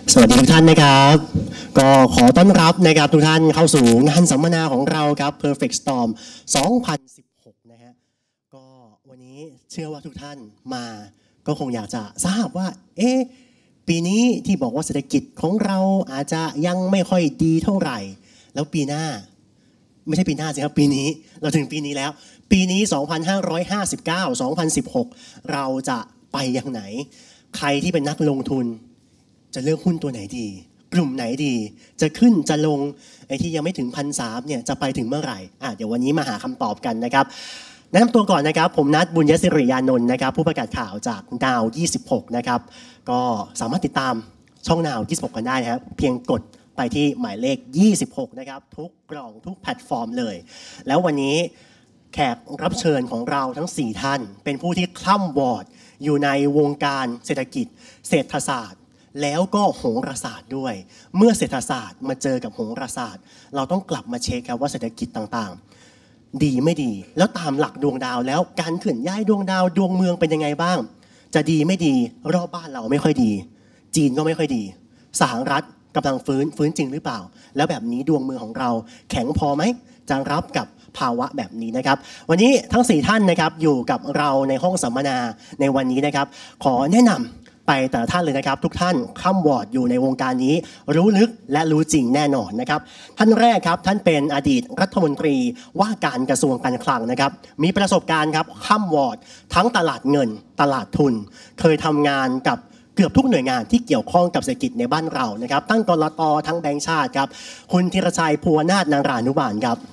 สวัสดีทุกท่านนะครับก็ขอต้อนรับนะครับทุกท่านเข้าสู่งานสัมมนาของเราครับ Perfect Storm 2016นะฮะก็วันนี้เชื่อว่าทุกท่านมาก็คงอยากจะทราบว่าปีนี้ที่บอกว่าเศรษฐกิจของเราอาจจะยังไม่ค่อยดีเท่าไหร่แล้วปีหน้าไม่ใช่ปีหน้าสิครับปีนี้เราถึงปีนี้แล้วปีนี้2559 2016เราจะไปอย่างไหนใครที่เป็นนักลงทุนจะเลือกหุ้นตัวไหนดีกลุ่มไหนดีจะขึ้นจะลงไอ้ที่ยังไม่ถึง1,300เนี่ยจะไปถึงเมื่อไหร่เดี๋ยววันนี้มาหาคำตอบกันนะครับแนะนำตัวก่อนนะครับผมนัทบุญยศิริยานนท์นะครับผู้ประกาศข่าวจากนาว26นะครับก็สามารถติดตามช่องนาว26กันได้นะครับเพียงกดไปที่หมายเลข26นะครับทุกกล่องทุกแพลตฟอร์มเลยแล้ววันนี้แขกรับเชิญของเราทั้ง4ท่านเป็นผู้ที่คล่ำวอดอยู่ในวงการเศรษฐกิจเศรษฐศาสตร์แล้วก็โหราศาสตร์ด้วยเมื่อเศรษฐศาสตร์มาเจอกับโหราศาสตร์เราต้องกลับมาเช็คครับว่าเศรษฐกิจต่างๆดีไม่ดีแล้วตามหลักดวงดาวแล้วการเคลื่อนย้ายดวงดาวดวงเมืองเป็นยังไงบ้างจะดีไม่ดีรอบบ้านเราไม่ค่อยดีจีนก็ไม่ค่อยดีสหรัฐกำลังฟื้นจริงหรือเปล่าแล้วแบบนี้ดวงเมืองของเราแข็งพอไหมจะรับกับภาวะแบบนี้นะครับวันนี้ทั้ง4ท่านนะครับอยู่กับเราในห้องสัมมนาในวันนี้นะครับขอแนะนำไปแต่ละท่านเลยนะครับทุกท่านข้ามวอร์ดอยู่ในวงการนี้รู้ลึกและรู้จริงแน่นอนนะครับท่านแรกครับท่านเป็นอดีตรัฐมนตรีว่าการกระทรวงการคลังนะครับมีประสบการณ์ครับข้ามวอร์ดทั้งตลาดเงินตลาดทุนเคยทำงานกับเกือบทุกหน่วยงานที่เกี่ยวข้องกับเศรษฐกิจในบ้านเรานะครับทั้งกลต.ทั้งแบงก์ชาติครับคุณธีรชัยภูวนาถนางรานุบาลครับ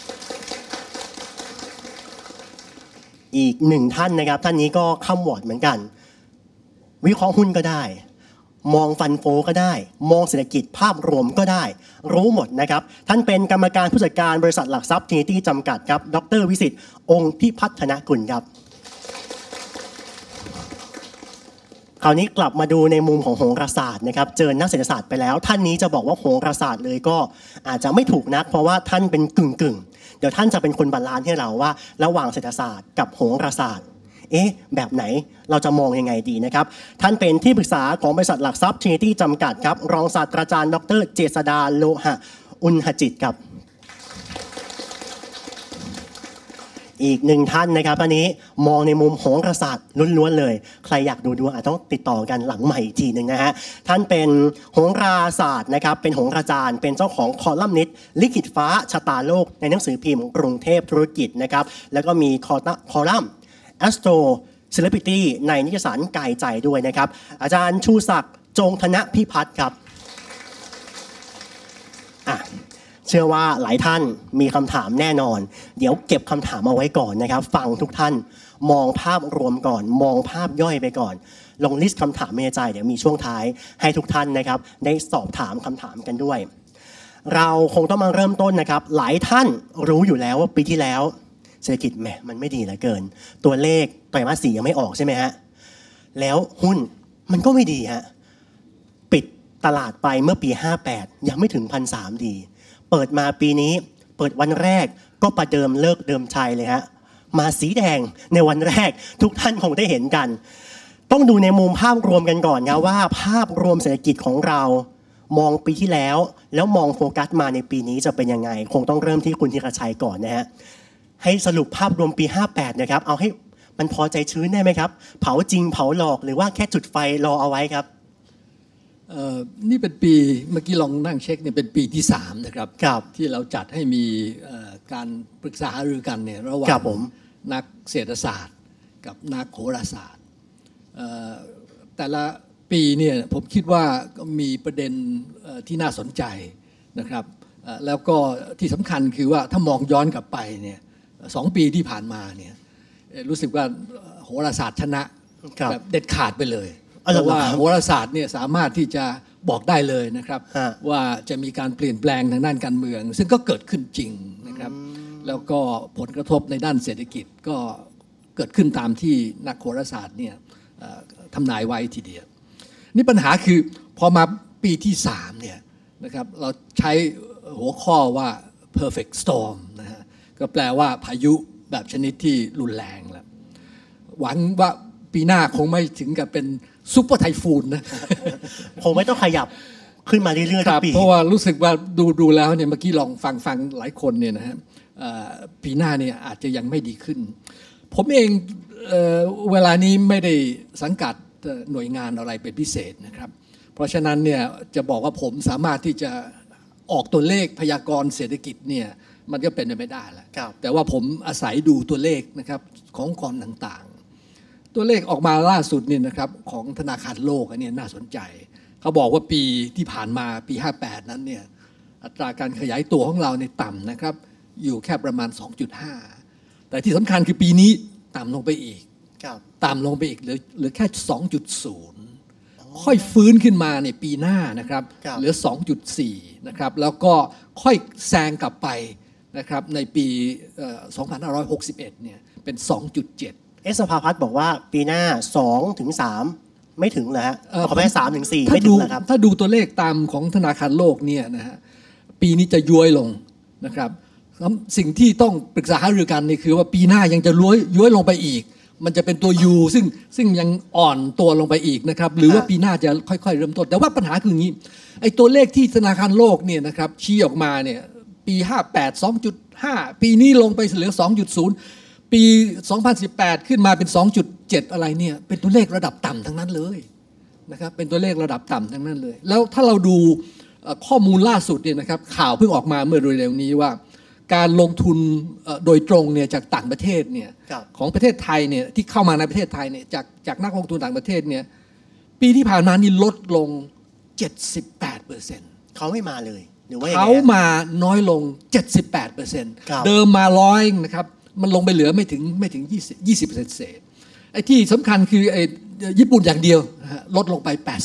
อีกหนึ่งท่านนะครับท่านนี้ก็ข้ามวอร์ดเหมือนกันวิเคราะห์หุ้นก็ได้มองฟันโฟก็ได้มองเศรษฐกิจภาพรวมก็ได้รู้หมดนะครับท่านเป็นกรรมการผู้จัดการบริษัทหลักทรัพย์ Trinity จำกัดครับดร.วิสิทธิ์องค์พิพัฒนกุลครับคราวนี้กลับมาดูในมุมของโหราศาสตร์นะครับเจอนักเศรษฐศาสตร์ไปแล้วท่านนี้จะบอกว่าโหราศาสตร์เลยก็อาจจะไม่ถูกนักเพราะว่าท่านเป็นกึ่งเดี๋ยวท่านจะเป็นคนบาลานซ์ให้เราว่าระหว่างเศรษฐศาสตร์กับโหราศาสตร์แบบไหนเราจะมองยังไงดีนะครับท่านเป็นที่ปรึกษาของบริษัทหลักทรัพย์ Trinity จำกัดครับรองศาสตราจารย์ดร.เจษฎาโลหะอุณหจิตครับอีกหนึ่งท่านนะครับอันนี้มองในมุมโหราศาสตร์ล้วนๆเลยใครอยากดูดวงอาจต้องติดต่อกันหลังใหม่อีกทีหนึ่งนะฮะท่านเป็นโหราศาสตร์นะครับเป็นโหราจารย์เป็นเจ้าของคอลัมนิสต์ลิขิตฟ้าชะตาโลกในหนังสือพิมพ์กรุงเทพธุรกิจนะครับแล้วก็มีคอลัมน์Astro Celebrity ในนิตยสารกายใจด้วยนะครับอาจารย์ชูศักดิ์จงธนพิพัฒน์ครับเชื่อว่าหลายท่านมีคำถามแน่นอนเดี๋ยวเก็บคำถามเอาไว้ก่อนนะครับฟังทุกท่านมองภาพรวมก่อนมองภาพย่อยไปก่อนลงลิสต์คำถามในใจเดี๋ยวมีช่วงท้ายให้ทุกท่านนะครับได้สอบถามคำถามกันด้วยเราคงต้องมาเริ่มต้นนะครับหลายท่านรู้อยู่แล้วว่าปีที่แล้วเศรษฐกิจมันไม่ดีเหลือเกินตัวเลขไตรมาส 4ยังไม่ออกใช่ไหมฮะแล้วหุ้นมันก็ไม่ดีฮะปิดตลาดไปเมื่อปี58ยังไม่ถึง1,300ดีเปิดมาปีนี้เปิดวันแรกก็ประเดิมเลิกเดิมชัยเลยฮะมาสีแดงในวันแรกทุกท่านคงได้เห็นกันต้องดูในมุมภาพรวมกันก่อนนะว่าภาพรวมเศรษฐกิจของเรามองปีที่แล้วมองโฟกัสมาในปีนี้จะเป็นยังไงคงต้องเริ่มที่คุณธีรชัยก่อนนะฮะให้สรุปภาพรวมปี58นะครับเอาให้มันพอใจชื้นได้ไหมครับเผาจริงเผาหลอกหรือว่าแค่จุดไฟรอเอาไว้ครับนี่เป็นปีเมื่อกี้ลองนั่งเช็คเนี่ยเป็นปีที่3นะครับที่เราจัดให้มีการปรึกษาหารือกันเนี่ยระหว่างนักเศรษฐศาสตร์กับนักโหราศาสตร์แต่ละปีเนี่ยผมคิดว่ามีประเด็นที่น่าสนใจนะครับแล้วก็ที่สำคัญคือว่าถ้ามองย้อนกลับไปเนี่ย2 ปีที่ผ่านมาเนี่ยรู้สึกว่าโหราศาสตร์ชนะแบบเด็ดขาดไปเลยเพราะว่าโหราศาสตร์เนี่ยสามารถที่จะบอกได้เลยนะครับว่าจะมีการเปลี่ยนแปลงทางด้านการเมืองซึ่งก็เกิดขึ้นจริงนะครับแล้วก็ผลกระทบในด้านเศรษฐกิจก็เกิดขึ้นตามที่นักโหราศาสตร์เนี่ยทำนายไว้ทีเดียวนี่ปัญหาคือพอมาปีที่3เนี่ยนะครับเราใช้หัวข้อว่า perfect storm นะฮะก็แปลว่าพายุแบบชนิดที่รุนแรงแล้วหวังว่าปีหน้าคงไม่ถึงกับเป็นซุปเปอร์ไทฟูนนะคงไม่ต้องขยับขึ้นมาเรื่อยๆทุกปีเพราะว่ารู้สึกว่าดูแล้วเนี่ยเมื่อกี้ลองฟังหลายคนเนี่ยนะฮะปีหน้าเนี่ยอาจจะยังไม่ดีขึ้นผมเองเวลานี้ไม่ได้สังกัดหน่วยงานอะไรเป็นพิเศษนะครับเพราะฉะนั้นเนี่ยจะบอกว่าผมสามารถที่จะออกตัวเลขพยากรณ์เศรษฐกิจเนี่ยมันก็เป็นไปไม่ได้แล้วแต่ว่าผมอาศัยดูตัวเลขนะครับขององค์กรต่างๆตัวเลขออกมาล่าสุดเนี่ยนะครับของธนาคารโลกอันนี้น่าสนใจเขาบอกว่าปีที่ผ่านมาปี58นั้นเนี่ยอัตราการขยายตัวของเราในต่ำนะครับอยู่แค่ประมาณ 2.5 แต่ที่สำคัญคือปีนี้ต่ำลงไปอีกต่ำลงไปอีกเหลือแค่ 2.0 ค่อยฟื้นขึ้นมาในปีหน้านะครับเหลือ 2.4 นะครับแล้วก็ค่อยแซงกลับไปนะครับในปี2561เนี่ยเป็น 2.7 สภาพัฒน์บอกว่าปีหน้า2 ถึง 3ไม่ถึงเหรอฮะขอแค่3 ถึง 4ไม่ถึงเหรอครับถ้าดูตัวเลขตามของธนาคารโลกเนี่ยนะฮะปีนี้จะย้วยลงนะครับสิ่งที่ต้องปรึกษาหารือกันนี่คือว่าปีหน้ายังจะย้วยลงไปอีกมันจะเป็นตัว U ซึ่งยังอ่อนตัวลงไปอีกนะครับหรือว่าปีหน้าจะค่อยๆเริ่มต้นแต่ว่าปัญหาคืออย่างนี้ไอ้ตัวเลขที่ธนาคารโลกเนี่ยนะครับชี้ออกมาเนี่ยปี58 2.5 ปีนี้ลงไปเหลือ 2.0 ปี2018ขึ้นมาเป็น 2.7 อะไรเนี่ยเป็นตัวเลขระดับต่ำทั้งนั้นเลยนะครับเป็นตัวเลขระดับต่ำทั้งนั้นเลยแล้วถ้าเราดูข้อมูลล่าสุดเนี่ยนะครับข่าวเพิ่งออกมาเมื่อเร็วๆนี้ว่าการลงทุนโดยตรงเนี่ยจากต่างประเทศเนี่ยของประเทศไทยเนี่ยที่เข้ามาในประเทศไทยเนี่ยจากนักลงทุนต่างประเทศเนี่ยปีที่ผ่านมานี่ลดลง 78% เขาไม่มาเลยหรือว่าเขามาน้อยลง 78% เดิมมา100นะครับมันลงไปเหลือไม่ถึง 20% เศษไอ้ที่สำคัญคือไอ้ญี่ปุ่นอย่างเดียวลดลงไป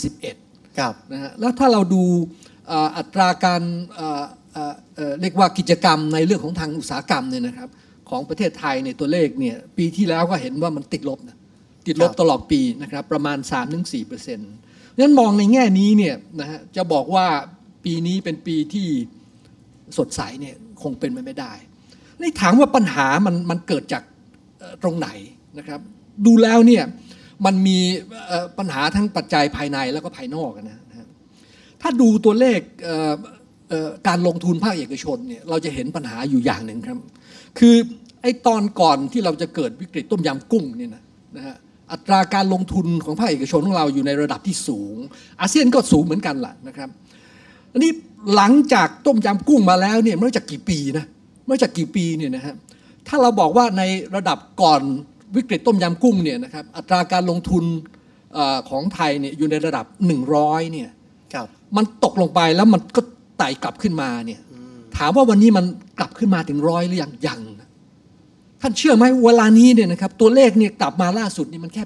81นะฮะแล้วถ้าเราดูอัตราการเรียกว่ากิจกรรมในเรื่องของทางอุตสาหกรรมเนี่ยนะครับของประเทศไทยในตัวเลขเนี่ยปีที่แล้วก็เห็นว่ามันติดลบตลอดปีนะครับประมาณ 3-4% นั้นมองในแง่นี้เนี่ยนะฮะจะบอกว่าปีนี้เป็นปีที่สดใสเนี่ยคงเป็นไปไม่ได้นี่ถามว่าปัญหามันเกิดจากตรงไหนนะครับดูแล้วเนี่ยมันมีปัญหาทั้งปัจจัยภายในแล้วก็ภายนอกนะถ้าดูตัวเลขการลงทุนภาคเอกชนเนี่ยเราจะเห็นปัญหาอยู่อย่างหนึ่งครับคือไอ้ตอนก่อนที่เราจะเกิดวิกฤตต้มยำกุ้งเนี่ยนะฮะอัตราการลงทุนของภาคเอกชนของเราอยู่ในระดับที่สูงอาเซียนก็สูงเหมือนกันล่ะนะครับอันนี้หลังจากต้มยำกุ้งมาแล้วเนี่ยไม่รู้จักกี่ปีเนี่ยนะฮะถ้าเราบอกว่าในระดับก่อนวิกฤตต้มยำกุ้งเนี่ยนะครับอัตราการลงทุนของไทยเนี่ยอยู่ในระดับ100เนี่ยมันตกลงไปแล้วมันก็ไต่กลับขึ้นมาเนี่ยถามว่าวันนี้มันกลับขึ้นมาถึง100หรือยังท่านเชื่อไหมเวลานี้เนี่ยนะครับตัวเลขเนี่ยกลับมาล่าสุดนี่มันแค่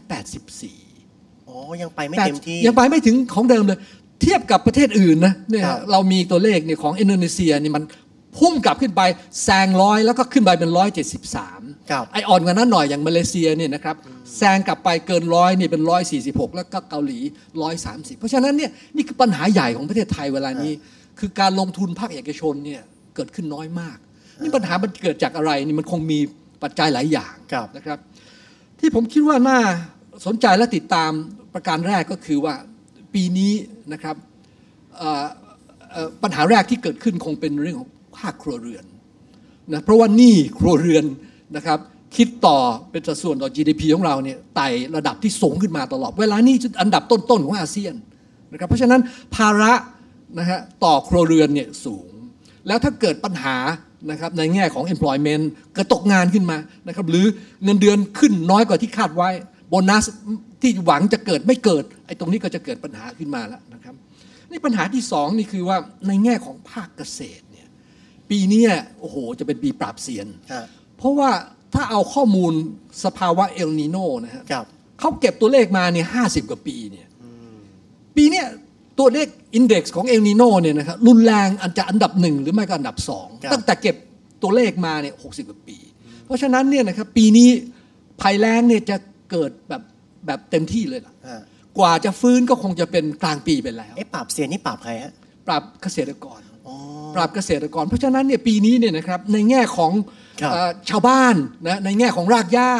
84 ยังไปไม่เต็มที่ยังไปไม่ถึงของเดิมเลยเทียบกับประเทศอื่นนะเนี่ยเรามีตัวเลขเนี่ยของอินโดนีเซียนี่มันพุ่งกลับขึ้นไปแซง100แล้วก็ขึ้นไปเป็น173ไออ่อนกว่านั้นหน่อยอย่างมาเลเซียเนี่ยนะครับแซงกลับไปเกิน100นี่เป็น146แล้วก็เกาหลี130เพราะฉะนั้นเนี่ยนี่คือปัญหาใหญ่ของประเทศไทยเวลานี้คือการลงทุนภาคเอกชนเนี่ยเกิดขึ้นน้อยมากนี่ปัญหามันเกิดจากอะไรนี่มันคงมีปัจจัยหลายอย่างนะครับที่ผมคิดว่าน่าสนใจและติดตามประการแรกก็คือว่าปีนี้นะครับปัญหาแรกที่เกิดขึ้นคงเป็นเรื่องของภาคครัวเรือนนะเพราะว่าหนี้ครัวเรือนนะครับคิดต่อเป็นสัดส่วนต่อ GDP ของเราเนี่ยไต่ระดับที่สูงขึ้นมาตลอดเวลานี้อันดับต้นๆของอาเซียนนะครับเพราะฉะนั้นภาระนะฮะต่อครัวเรือนเนี่ยสูงแล้วถ้าเกิดปัญหานะครับในแง่ของ employment เกิดตกงานขึ้นมานะครับหรือเงินเดือนขึ้นน้อยกว่าที่คาดไว้โบนัสที่หวังจะเกิดไม่เกิดไอ้ตรงนี้ก็จะเกิดปัญหาขึ้นมาแล้วนะครับนี่ปัญหาที่สองนี่คือว่าในแง่ของภาคเกษตรเนี่ยปีนี้โอ้โหจะเป็นปีปราบเซียนเพราะว่าถ้าเอาข้อมูลสภาวะเอลนีโนนะฮะเขาเก็บตัวเลขมาเนี่ย50 กว่าปีเนี่ยปีนี้ตัวเลขอินเด็กซ์ของเอลนีโนเนี่ยนะครับรุนแรงอันดับ1หรือไม่ก็อันดับ2ตั้งแต่เก็บตัวเลขมาเนี่ย60 กว่าปีเพราะฉะนั้นเนี่ยนะครับปีนี้ภัยแล้งเนี่ยจะเกิดแบบเต็มที่เลยล่ะกว่าจะฟื้นก็คงจะเป็นกลางปีไปแล้วปราบเซียนนี่ปราบใครฮะปราบเกษตรกรเพราะฉะนั้นเนี่ยปีนี้เนี่ยนะครับในแง่ของชาวบ้านนะในแง่ของรากหญ้า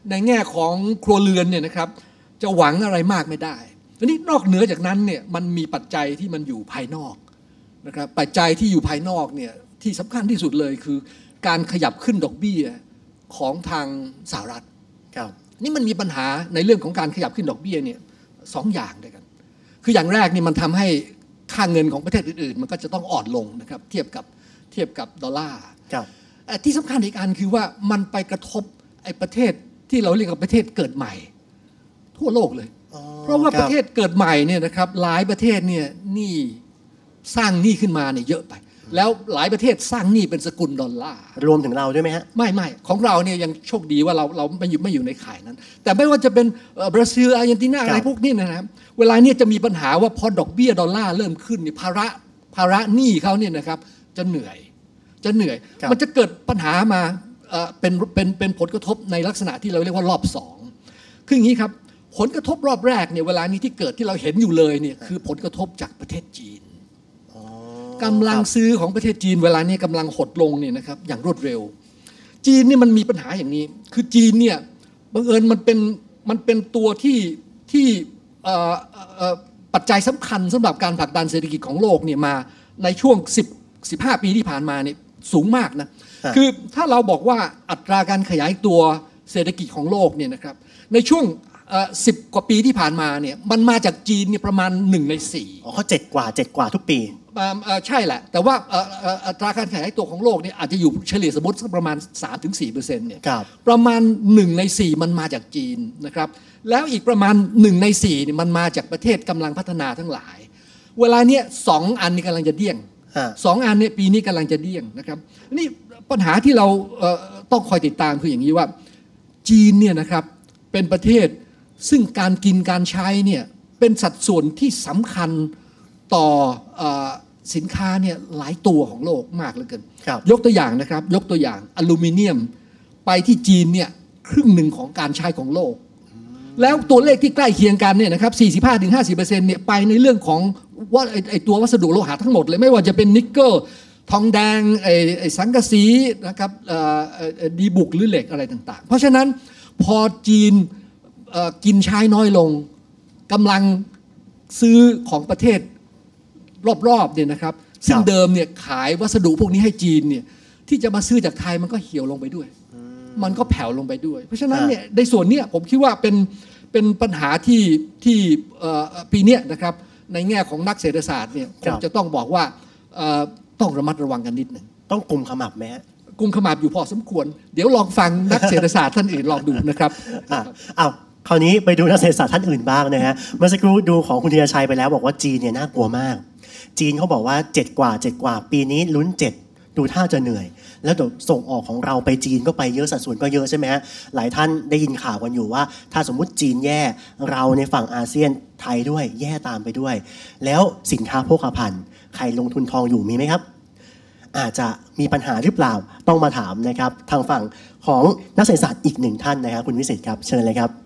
ในแง่ของครัวเรือนเนี่ยนะครับจะหวังอะไรมากไม่ได้ทีนี้นอกเหนือจากนั้นเนี่ยมันมีปัจจัยที่มันอยู่ภายนอกนะครับปัจจัยที่อยู่ภายนอกเนี่ยที่สำคัญที่สุดเลยคือการขยับขึ้นดอกเบี้ยของทางสหรัฐครับนี่มันมีปัญหาในเรื่องของการขยับขึ้นดอกเบี้ยเนี่ยสองอย่างด้วยกันคืออย่างแรกนี่มันทำให้ค่าเงินของประเทศอื่นๆมันก็จะต้องอ่อนลงนะครับเทียบกับดอลลาร์ที่สำคัญอีกอันคือว่ามันไปกระทบไอ้ประเทศที่เราเรียกว่าประเทศเกิดใหม่ทั่วโลกเลยเพราะว่าประเทศเกิดใหม่เนี่ยนะครับหลายประเทศเนี่ยนี่สร้างหนี้ขึ้นมาเนี่ยเยอะไปแล้วหลายประเทศสร้างหนี้เป็นสกุลดอลลาร์รวมถึงเราด้วยไหมฮะไม่ของเราเนี่ยยังโชคดีว่าเราไม่อยู่ในข่ายนั้นแต่ไม่ว่าจะเป็นบราซิลอาร์เจนตินาอะไรพวกนี้นะครับเวลาเนี่ยจะมีปัญหาว่าพอดอกเบี้ยดอลลาร์เริ่มขึ้นนี่ภาระหนี้เขาเนี่ยนะครับจะเหนื่อยมันจะเกิดปัญหามาเป็นผลกระทบในลักษณะที่เราเรียกว่ารอบสองคืออย่างนี้ครับผลกระทบรอบแรกเนี่ยเวลานี้ที่เกิดที่เราเห็นอยู่เลยเนี่ยคือผลกระทบจากประเทศจีนกำลังซื้อของประเทศจีนเวลานี้กำลังหดลงเนี่ยนะครับอย่างรวดเร็วจีนนี่มันมีปัญหาอย่างนี้คือจีนเนี่ยบังเอิญมันเป็นตัวที่ปัจจัยสำคัญสำหรับการผลักดันเศรษฐกิจของโลกเนี่ยมาในช่วง15 ปีที่ผ่านมาเนี่ยสูงมากนะคือถ้าเราบอกว่าอัตราการขยายตัวเศรษฐกิจของโลกเนี่ยนะครับในช่วง10 กว่าปีที่ผ่านมาเนี่ยมันมาจากจีนเนี่ยประมาณ1 ใน 4 เขา7 กว่าทุกปีใช่แหละแต่ว่าอัตราการขยายตัวของโลกเนี่ยอาจจะอยู่เฉลี่ยสมมติประมาณ 3-4% เนี่ยประมาณ1 ใน 4มันมาจากจีนนะครับแล้วอีกประมาณ1 ใน 4เนี่ยมันมาจากประเทศกำลังพัฒนาทั้งหลายเวลาเนี้ย2 อันนี้กำลังจะเดี้ยง2 อันเนี่ยปีนี้กำลังจะเดี้ยงนะครับนี่ปัญหาที่เราต้องคอยติดตามคืออย่างนี้ว่าจีนเนี่ยนะครับเป็นประเทศซึ่งการกินการใช้เนี่ยเป็นสัดส่วนที่สำคัญต่อสินค้าเนี่ยหลายตัวของโลกมากเหลือเกินยกตัวอย่างนะครับยกตัวอย่างอลูมิเนียมไปที่จีนเนี่ย1/2ของการใช้ของโลกแล้วตัวเลขที่ใกล้เคียงกันเนี่ยนะครับ 45-50% เนี่ยไปในเรื่องของว่าไอ้ตัววัสดุโลหะทั้งหมดเลยไม่ว่าจะเป็นนิกเกิลทองแดงไอ้สังกะสีนะครับดีบุกหรือเหล็กอะไรต่างๆเพราะฉะนั้นพอจีนกินใช้น้อยลงกำลังซื้อของประเทศรอบๆเนี่ยนะครับซึ่งเดิมเนี่ยขายวัสดุพวกนี้ให้จีนเนี่ยที่จะมาซื้อจากไทยมันก็เหี่ยวลงไปด้วยมันก็แผ่วลงไปด้วยเพราะฉะนั้นเนี่ยในส่วนนี้ผมคิดว่าเป็นปัญหาที่ปีนี้นะครับในแง่ของนักเศรษฐศาสตร์เนี่ยผมจะต้องบอกว่าต้องระมัดระวังกันนิดหนึ่งต้องกุมขมับไหมฮะกุมขมับอยู่พอสมควรเดี๋ยวลองฟังนักเศรษฐศาสตร์ท่านอื่นลองดูนะครับคราวนี้ไปดูนักเศรษฐศาสตร์ท่านอื่นบ้างนะฮะเมื่อสักครู่ดูของคุณธีรชัยไปแล้วบอกว่าจีนเนี่ยน่ากลัวมากจีนเขาบอกว่า7 กว่าปีนี้ลุ้น7ดูท่าจะเหนื่อยแล้วส่งออกของเราไปจีนก็ไปเยอะสัดส่วนก็เยอะใช่ไหมฮะหลายท่านได้ยินข่าวกันอยู่ว่าถ้าสมมุติจีนแย่เราในฝั่งอาเซียนไทยด้วยแย่ตามไปด้วยแล้วสินค้าโภคภัณฑ์ใครลงทุนทองอยู่มีไหมครับอาจจะมีปัญหาหรือเปล่าต้องมาถามนะครับทางฝั่งของนักเศรษฐศาสตร์อีก1 ท่านนะครับคุณวิเศษครับเชิญเลยครับ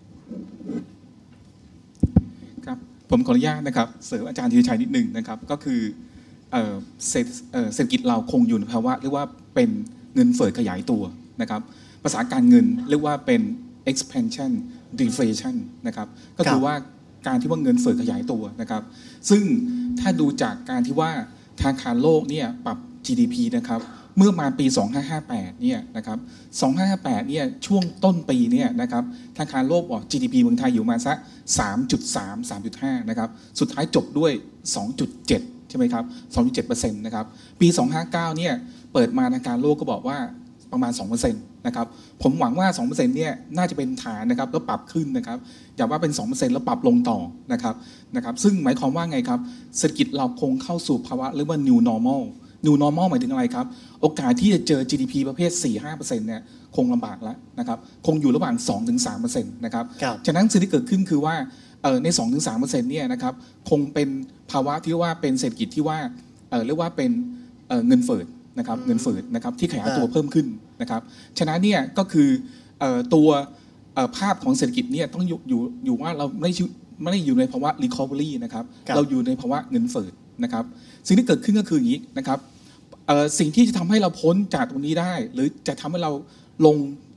ผมขออนุญาตนะครับเสริมอาจารย์ธีรชัยนิดหนึ่งนะครับก็คือเศรษฐกิจเราคงอยู่ในภาวะเรียกว่าเป็นเงินเฟ้อขยายตัวนะครับภาษาการเงินเรียกว่าเป็น expansion deflation นะครับก็คือว่าการที่ว่าเงินเฟ้อขยายตัวนะครับซึ่งถ้าดูจากการที่ว่าธนาคารโลกเนี่ยปรับ GDP นะครับเมื่อมาปี 2558 เนี่ยนะครับ 2558 เนี่ยช่วงต้นปีเนี่ยนะครับธนาคารโลกบอก GDP เมืองไทยอยู่มาสัก 3.3 3.5 นะครับสุดท้ายจบด้วย 2.7 ใช่ไหมครับ 2.7% นะครับปี 259 เนี่ยเปิดมาธนาคารโลกก็บอกว่าประมาณ 2% นะครับผมหวังว่า 2% เนี่ยน่าจะเป็นฐานนะครับแล้วปรับขึ้นนะครับอย่าว่าเป็น 2% แล้วปรับลงต่อนะครับซึ่งหมายความว่าไงครับเศรษฐกิจเราคงเข้าสู่ภาวะเรียกว่า new normal new normal หมายถึงอะไรครับโอกาสที่จะเจอ GDP ประเภท 4-5% เนี่ยคงลำบากแล้วนะครับคงอยู่ระหว่าง 2-3% นะครับฉะนั้นสิ่งที่เกิดขึ้นคือว่าใน 2-3% เนี่ยนะครับคงเป็นภาวะที่ว่าเป็นเศรษฐกิจที่ว่าเรียกว่าเป็นเงินเฟ้อนะครับเงินเฟ้อนะครับที่ขยายตัวเพิ่มขึ้นนะครับฉะนั้นเนี่ยก็คือตัวภาพของเศรษฐกิจเนี่ยต้องอยู่ว่าเราไม่ได้อยู่ในภาวะ recovery นะครับเราอยู่ในภาวะเงินเฟ้อนะครับสิ่งที่เกิดขึ้นก็คืออย่างนี้นะครับสิ่งที่จะทำให้เราพ้นจากตรงนี้ได้หรือจะทำให้เราลง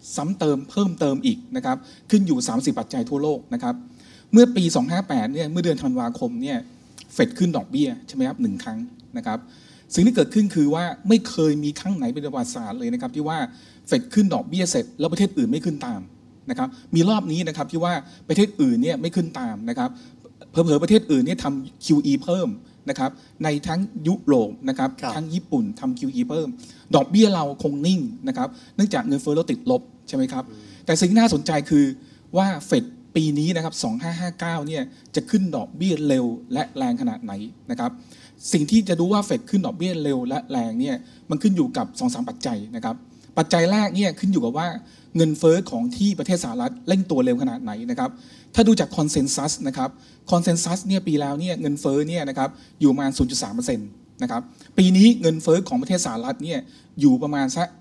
ซ้ำเติมเพิ่มเติมอีกนะครับขึ้นอยู่30ปัจจัยทั่วโลกนะครับเมื่อปี258เนี่ยเมื่อเดือนธันวาคมเนี่ยเฟดขึ้นดอกเบี้ยใช่ไหมครับ1 ครั้งนะครับสิ่งที่เกิดขึ้นคือว่าไม่เคยมีครั้งไหนเป็นประวัติศาสตร์เลยนะครับที่ว่าเฟดขึ้นดอกเบี้ยเสร็จแล้วประเทศอื่นไม่ขึ้นตามนะครับมีรอบนี้นะครับที่ว่าประเทศอื่นเนี่ยไม่ขึ้นตามนะครับเผลอๆประเทศอื่นเนี่ยทำ QE เพิ่มนะครับในทั้งยุโรปนะครับทั้งญี่ปุ่นทำ QE เพิ่มดอกเบี้ยเราคงนิ่งนะครับเนื่องจากเงินเฟ้อเราติดลบใช่ไหมครับแต่สิ่งที่น่าสนใจคือว่าเฟดปีนี้นะครับ2559เนี่ยจะขึ้นดอกเบี้ยเร็วและแรงขนาดไหนนะครับสิ่งที่จะดูว่าเฟดขึ้นดอกเบี้ยเร็วและแรงเนี่ยมันขึ้นอยู่กับ 2-3 ปัจจัยนะครับปัจจัยแรกเนี่ยขึ้นอยู่กับว่าเงินเฟ้อของที่ประเทศสหรัฐเร่งตัวเร็วขนาดไหนนะครับถ้าดูจากคอนเซนแซสนะครับคอนเซนแซสเนี่ยปีแล้วเนี่ยเงินเฟ้อเนี่ยนะครับอยู่ประมาณ 0.3% นะครับปีนี้เงินเฟ้อของประเทศสหรัฐเนี่ยอยู่ประมาณสัก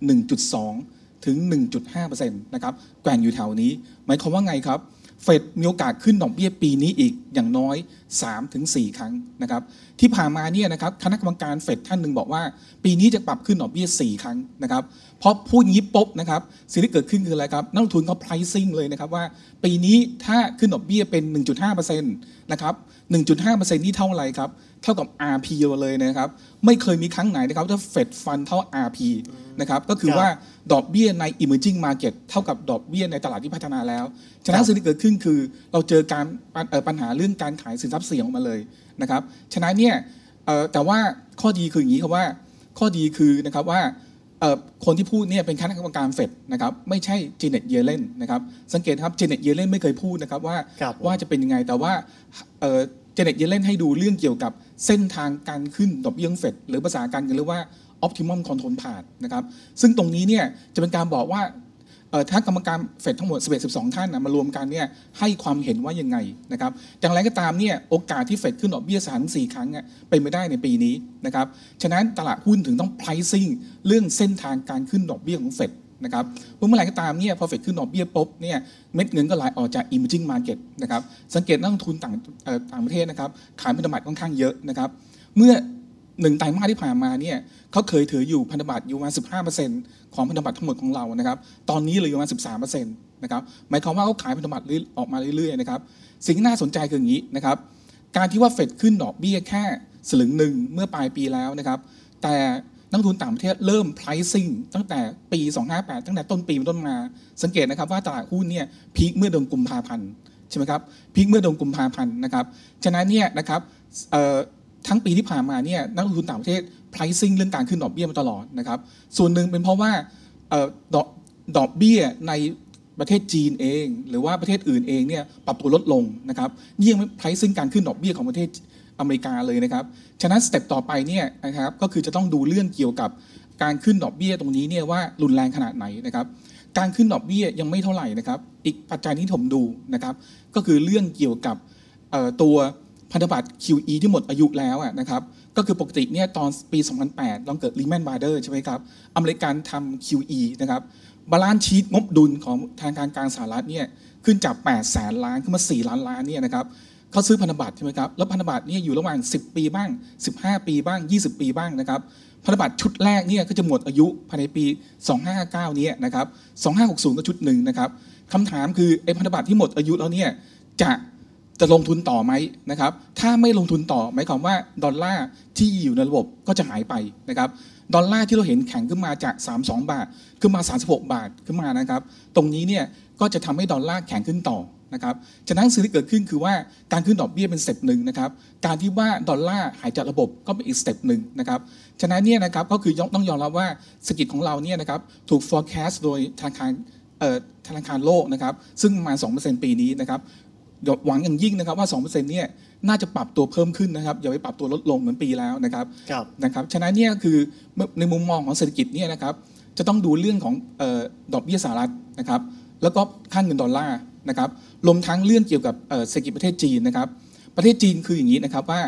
1.2 ถึง 1.5% นะครับแกว่งอยู่แถวนี้หมายความว่าไงครับเฟดมีโอกาสขึ้นดอกเบี้ยปีนี้อีกอย่างน้อย 3-4 ครั้งนะครับที่ผ่านมาเนี่ยนะครับคณะกรรมการเฟดท่านหนึ่งบอกว่าปีนี้จะปรับขึ้นดอกเบี้ย4 ครั้งนะครับเพราะพูดงี้ปุ๊บนะครับสิ่งที่เกิดขึ้นคืออะไรครับนักลงทุนเขา pricing เลยนะครับว่าปีนี้ถ้าขึ้นดอกเบี้ยเป็น 1.5% นะครับ 1.5% นี่เท่าไหร่ครับเท่ากับ RP เลยนะครับไม่เคยมีครั้งไหนนะครับถ้าเฟดฟันเท่า RP นะครับก็คือว่าดอกเบี้ยใน emerging market เท่ากับดอกเบี้ยในตลาดที่พัฒนาแล้วฉะนั้นสิ่งที่เกิดขึ้นคือเราเจอการปัญหาเรื่องการขายสินทรัพย์เสี่ยงออกมาเลยนะครับฉะนั้นเนี่ยแต่ว่าข้อดีคืออย่างนี้ครับว่าข้อดีคือนะครับว่าคนที่พูดเนี่ยเป็นคณะกรรมการเฟดนะครับไม่ใช่เจเน็ตเยเลนนะครับสังเกตครับเจเน็ตเยเลนไม่เคยพูดนะครับว่าจะเป็นยังไงแต่ว่าเจเน็ตเยเลนให้ดูเรื่องเกี่ยวกับเส้นทางการขึ้นดอกเบี้ยเฟดหรือภาษาการเงินเรียกว่า optimum control path นะครับซึ่งตรงนี้เนี่ยจะเป็นการบอกว่าถ้ากรรมการเฟดทั้งหมด11-12 ท่านมารวมกันเนี่ยให้ความเห็นว่ายังไงนะครับอย่างไรก็ตามเนี่ยโอกาสที่เฟดขึ้นดอกเบี้ย 3-4 ครั้งเป็นไม่ได้ในปีนี้นะครับฉะนั้นตลาดหุ้นถึงต้อง pricing เรื่องเส้นทางการขึ้นดอกเบี้ยของเฟดนะครับเมื่อไหร่ก็ตามเนี่ยพอเฟดขึ้นดอกเบี้ยปุ๊บเนี่ยเม็ดเงินก็ไหลออกจาก emerging market นะครับสังเกตนักลงทุนต่างประเทศนะครับขายพันธบัตรค่อนข้างเยอะนะครับเมื่อ1 ไตรมาสที่ผ่านมาเนี่ยเขาเคยถืออยู่พันธบัตรอยู่ประมาณ 15% ของพันธบัตรทั้งหมดของเรานะครับตอนนี้เหลืออยู่ประมาณ 13% นะครับหมายความว่าเขาขายพันธบัตรออกมาเรื่อยๆนะครับสิ่งที่น่าสนใจคืออย่างนี้นะครับการที่ว่าเฟดขึ้นดอกเบี้ยแค่สลึงหนึ่งเมื่อปลายปีแล้วนะครับแต่นักลงทุนต่างประเทศเริ่ม pricing ตั้งแต่ปี258ตั้งแต่ต้นปีเป็นต้นมาสังเกตนะครับว่าตลาดหุ้นเนี่ยพีคเมื่อเดือนกุมภาพันธ์ใช่ไหมครับพีคเมื่อเดือนกุมภาพันธ์นะครับฉะนั้นเนี่ยนะครับทั้งปีที่ผ่านมาเนี่ยนักลงทุนต่างประเทศ pricing เรื่องการขึ้นดอกเบี้ยมาตลอดนะครับส่วนหนึ่งเป็นเพราะว่าดอกเบี้ยในประเทศจีนเองหรือว่าประเทศอื่นเองเนี่ยปรับตัวลดลงนะครับยิ่งไม่ pricing การขึ้นดอกเบี้ยของประเทศอเมริกาเลยนะครับฉะนั้นสเต็ปต่อไปเนี่ยนะครับก็คือจะต้องดูเรื่องเกี่ยวกับการขึ้นดอกเบี้ยตรงนี้เนี่ยว่ารุนแรงขนาดไหนนะครับการขึ้นดอกเบี้ยยังไม่เท่าไหร่นะครับอีกปัจจัยที่ผมดูนะครับก็คือเรื่องเกี่ยวกับตัวพันธบัตร QE ที่หมดอายุแล้วนะครับก็คือปกติเนี่ยตอนปี2008ลองเกิด Lehman Brothers ใช่ไหมครับอเมริกันทำ QE นะครับบาลานซ์ชีทงบดุลของทางการกลางสหรัฐเนี่ยขึ้นจาก800,000 ล้านขึ้นมา4 ล้านล้านเนี่ยนะครับเขาซื้อพันธบัตรใช่ไหมครับแล้วพันธบัตรเนี่ยอยู่ระหว่าง10 ปีบ้าง15 ปีบ้าง20 ปีบ้างนะครับพันธบัตรชุดแรกเนี่ยก็จะหมดอายุภายในปี2559นี้นะครับ2560ก็ชุดหนึ่งนะครับคำถามคือไอ้พันธบัตรที่หมดอายุแล้วเนี่ยจะลงทุนต่อไหมนะครับถ้าไม่ลงทุนต่อหมายความว่าดอลลาร์ที่อยู่ในระบบก็จะหายไปนะครับดอลลาร์ที่เราเห็นแข็งขึ้นมาจาก32 บาทขึ้นมา36 บาทขึ้นมานะครับตรงนี้เนี่ยก็จะทำให้ดอลลาร์แข็งขึ้นต่อนะครับฉะนั้นสิ่งที่เกิดขึ้นคือว่าการขึ้นดอกเบี้ยเป็นสเต็ปหนึ่งนะครับการที่ว่าดอลลาร์หายจากระบบก็เป็นอีกสเต็ปหนึ่งนะครับฉะนั้นเนี่ยนะครับก็คือต้องยอมรับว่าเศรษฐกิจของเราเนี่ยนะครับถูก forecast โดยธนาคารโลกนะครับซึ่งประมาณ 2% ปีนี้นะครับหวังอย่างยิ่งนะครับว่า 2% เนี่ยน่าจะปรับตัวเพิ่มขึ้นนะครับอย่าไปปรับตัวลดลงเหมือนปีแล้วนะครับฉะนั้นเนี่ยคือในมุมมองของเศรษฐกิจเนี่ยนะครับจะต้องดูเรื่องของดอกเบี้ยสหรัฐนะครับแล้วก็ค่าเงินดอลลาร์นะครับรวมทั้งเรื่องเกี่ยวกับเศรษฐกิจประเทศจีนนะครับประเทศจีนคืออย่างนี้นะครับว่า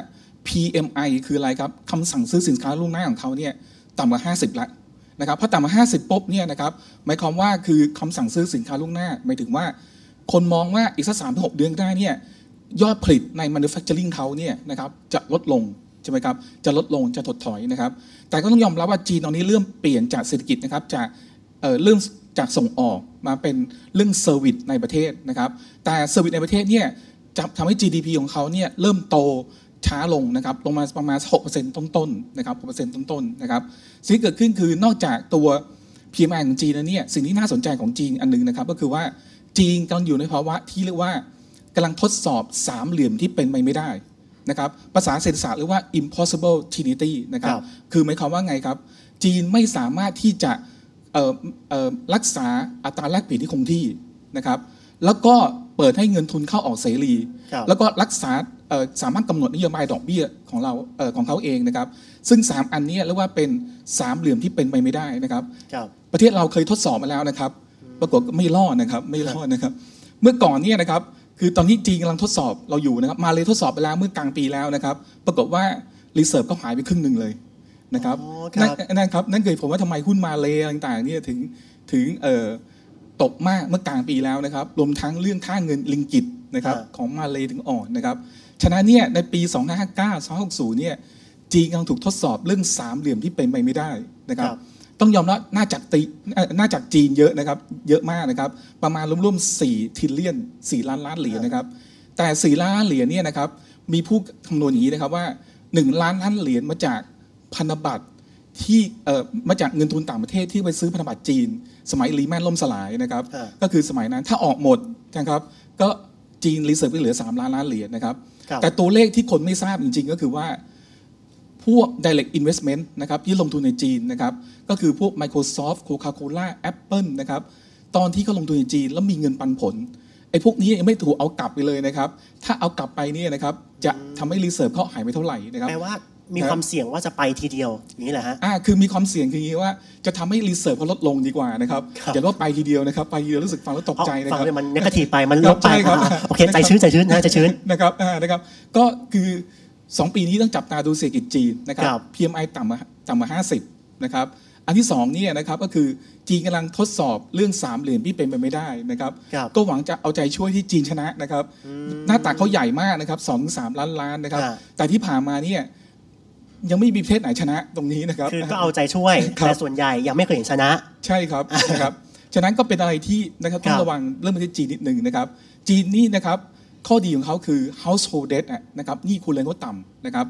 PMI คืออะไรครับคำสั่งซื้อสินค้าล่วงหน้าของเขาเนี่ยต่ำกว่า50แล้วนะครับพอต่ำกว่า50ปุ๊บเนี่ยนะครับหมายความว่าคือคำสั่งซื้อสินค้าล่วงหน้าหมายถึงว่าคนมองว่าอีกสัก3-6 เดือนได้เนี่ยยอดผลิตใน manufacturing เขาเนี่ยนะครับจะลดลงใช่ไหมครับจะลดลงจะถดถอยนะครับแต่ก็ต้องยอมรับว่าจีนตอนนี้เริ่มเปลี่ยนจากเศรษฐกิจนะครับจากเริ่มจากส่งออกมาเป็นเรื่องเซอร์วิสในประเทศนะครับแต่เซอร์วิสในประเทศเนี่ยจะทำให้ GDP ของเขาเนี่ยเริ่มโตช้าลงนะครับลงมาประมาณ 6% ต้นๆนะครับ 6% ต้นๆนะครับสิ่งที่เกิดขึ้นคือนอกจากตัว PMI ของจีนแล้วเนี่ยสิ่งที่น่าสนใจของจีนอันนึงนะครับก็คือว่าจีนกำลังอยู่ในภาวะที่เรียกว่ากำลังทดสอบสามเหลี่ยมที่เป็นไปไม่ได้นะครับภาษาเศรษฐศาสตร์เรียกว่า impossible trinity นะครับคือหมายความว่าไงครับจีนไม่สามารถที่จะรักษาอัตราแลกเปลี่ยนที่คงที่นะครับแล้วก็เปิดให้เงินทุนเข้าออกเสรีแล้วก็รักษาสามารถกำหนดนโยบายดอกเบี้ยของเราของเขาเองนะครับซึ่ง3อันนี้เรียกว่าเป็นสามเหลี่ยมที่เป็นไปไม่ได้นะครับประเทศเราเคยทดสอบมาแล้วนะครับปรากฏไม่รอดนะครับไม่รอดนะครับเมื่อก่อนเนี่ยนะครับคือตอนนี้จีนกำลังทดสอบเราอยู่นะครับมาเลยทดสอบไปแล้วเมื่อกลางปีแล้วนะครับปรากฏว่ารีเซิร์ฟก็หายไปครึ่งหนึ่งเลยนะครับนั่นครับนั่นคือผมว่าทำไมหุ้นมาเลยต่างๆเนี่ยถึงตกมากเมื่อกลางปีแล้วนะครับรวมทั้งเรื่องค่าเงินลิงกิตนะครับของมาเลยถึงอ่อนนะครับฉะนั้นเนี่ยในปี 2559 2560 เนี่ยจีนกำลังถูกทดสอบเรื่องสามเหลี่ยมที่เป็นไปไม่ได้นะครับต้องยอมรับน่าจากจีนเยอะนะครับเยอะมากนะครับประมาณร่วมๆ4 trillion 4 ล้านล้านเหรียญนะครับแต่4 ล้านล้านเหรียญเนี่ยนะครับมีผู้คำนวณอย่างนี้นะครับว่า1 ล้านล้านเหรียญมาจากพันธบัตรที่มาจากเงินทุนต่างประเทศที่ไปซื้อพันธบัตรจีนสมัยรีแมนล่มสลายนะครับก็คือสมัยนั้นถ้าออกหมดนะครับก็จีนรีเซิร์ฟเหลือ3 ล้านล้านเหรียญนะครับแต่ตัวเลขที่คนไม่ทราบจริงๆก็คือว่าพวก direct investment นะครับที่ลงทุนในจีนนะครับก็คือพวก Microsoft Coca-Cola Apple นะครับตอนที่เขาลงทุนในจีนแล้วมีเงินปันผลไอ้พวกนี้ยังไม่ถูกเอากลับไปเลยนะครับถ้าเอากลับไปเนี่ยนะครับจะทำให้รีเซิร์ฟเขาหายไปเท่าไหร่นะครับแปลว่ามีความเสี่ยงว่าจะไปทีเดียวอย่างนี้แหละฮะคือมีความเสี่ยงคืออย่างนี้ว่าจะทำให้รีเซิร์ฟเขาลดลงดีกว่านะครับอย่าว่าไปทีเดียวนะครับไปทีเดียวรู้สึกฟังแล้วตกใจนะครับฟังเลยมันเนกาทีฟไปมันลบไปโอเคใจชื้นนะใจชื้นนะครับก็คือ2 ปีนี้ต้องจับตาดูเศรษฐกิจจีนนะครับ PMI ต่ำมา50นะครับอันที่2เนี่ยนะครับก็คือจีนกำลังทดสอบเรื่อง3เหลี่ยมที่เป็นไปไม่ได้นะครับก็หวังจะเอาใจช่วยที่จีนชนะนะครับหน้าตักเขาใหญ่มากนะครับ 2-3 ล้านล้านนะครับแต่ที่ผ่านมาเนี่ยยังไม่มีประเทศไหนชนะตรงนี้นะครับคือก็เอาใจช่วยแต่ส่วนใหญ่ยังไม่เคยเห็นชนะใช่ครับนะครับฉะนั้นก็เป็นอะไรที่นะครับต้องระวังเรื่องประเทศจีนนิดนึงนะครับจีนนี่นะครับข้อดีของเขาคือ household debt นะครับหนี้ครัวเรือนเขาต่ำนะครับ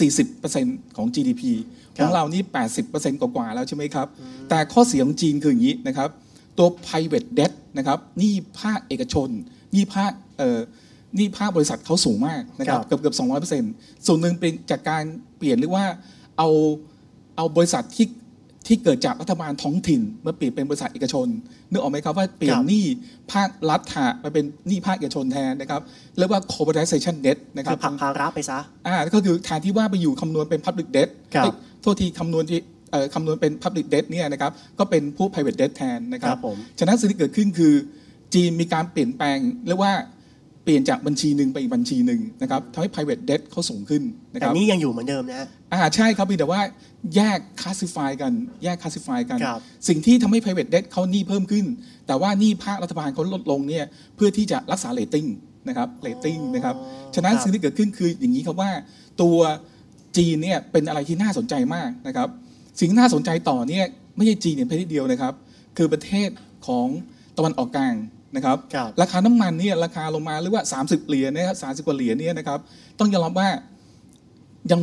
40% ของ GDP ของเรานี่ 80% กว่าๆแล้วใช่ไหมครับแต่ข้อเสียของจีนคืออย่างนี้นะครับตัว private debt นะครับหนี้ภาคเอกชนหนี้ภาคบริษัทเขาสูงมากนะครับเกือบ 200% ส่วนหนึ่งเป็นจากการเปลี่ยนเรียกว่าเอาบริษัทที่เกิดจากรัฐบาลท้องถิ่นมาเปลี่ยนเป็นบริษัทเอกชนนึกออกไหมครับว่าเปลี่ยนหนี้ภาครัฐมาเป็นหนี้ภาคเอกชนแทนนะครับเรียกว่า corporatization debt นะครับผลักภาระไปซะก็คือแทนที่ว่าไปอยู่คำนวณเป็น public debt โทษทีคำนวณเป็น public debt เนี่ยนะครับก็เป็นผู้ private debt แทนนะครับฉะนั้นสิ่งที่เกิดขึ้นคือจีนมีการเปลี่ยนแปลงเรียกว่าเปลี่ยนจากบัญชีหนึ่งไปอีกบัญชีหนึ่งนะครับทำให้ private debt เขาสูงขึ้นนะครับแต่นี่ยังอยู่เหมือนเดิมนะใช่ครับแต่ว่าแยก classify กันสิ่งที่ทำให้ private debt เขาหนี้เพิ่มขึ้นแต่ว่าหนี้ภาครัฐบาลเขาลดลงเนี่ยเพื่อที่จะรักษา rating นะครับ rating นะครับฉะนั้นสิ่งที่เกิดขึ้นคืออย่างนี้ครับว่าตัวจีนเนี่ยเป็นอะไรที่น่าสนใจมากนะครับสิ่งที่น่าสนใจต่อเนี่ยไม่ใช่จีนอย่างประเทศเดียวนะครับคือประเทศของตะวันออกกลางนะครับราคาน้ำมันเนี่ยราคาลงมาหรือว่า30 เหรียญนะครับ30 กว่าเหรียญเนี่ยนะครับต้องยอมรับว่ายัง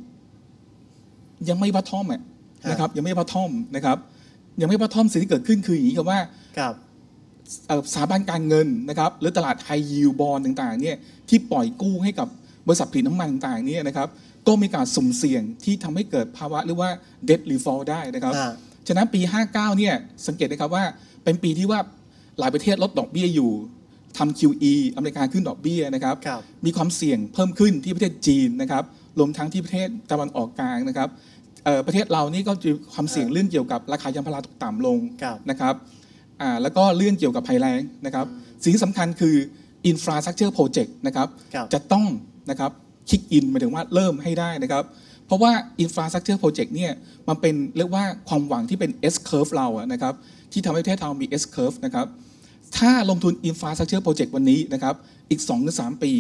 ไม่พัททอมนะครับยังไม่พัททอมนะครับยังไม่พัททอมสิ่งที่เกิดขึ้นคืออย่างนี้ครับว่าสถาบันการเงินนะครับหรือตลาดไฮยิลด์บอนด์ต่างๆเนี่ยที่ปล่อยกู้ให้กับบริษัทผลิตน้ำมันต่างๆเนี่ยนะครับก็มีการสุ่มเสี่ยงที่ทำให้เกิดภาวะเรียกว่า debt default ได้นะครับฉะนั้นปี 59 เนี่ยสังเกตนะครับว่าเป็นปีที่ว่าหลายประเทศลดดอกเบี้ยอยู่ทำ QE อเมริกาขึ้นดอกเบี้ยนะครับมีความเสี่ยงเพิ่มขึ้นที่ประเทศจีนนะครับรวมทั้งที่ประเทศตะวันออกกลางนะครับประเทศเรานี่ก็มีความเสี่ยงเรื่องเกี่ยวกับราคายางพาราตกต่ำลงนะครับแล้วก็เรื่องเกี่ยวกับภัยแล้งนะครับสิ่งที่สำคัญคือ infrastructure project นะครับจะต้องนะครับคิกอินหมายถึงว่าเริ่มให้ได้นะครับเพราะว่า infrastructure project เนี่ยมันเป็นเรียกว่าความหวังที่เป็น S curve เราอะนะครับที่ทำให้ประเทศเรามี S curve นะครับถ้าลงทุน infrastructure project วันนี้นะครับอีก 2-3 ปี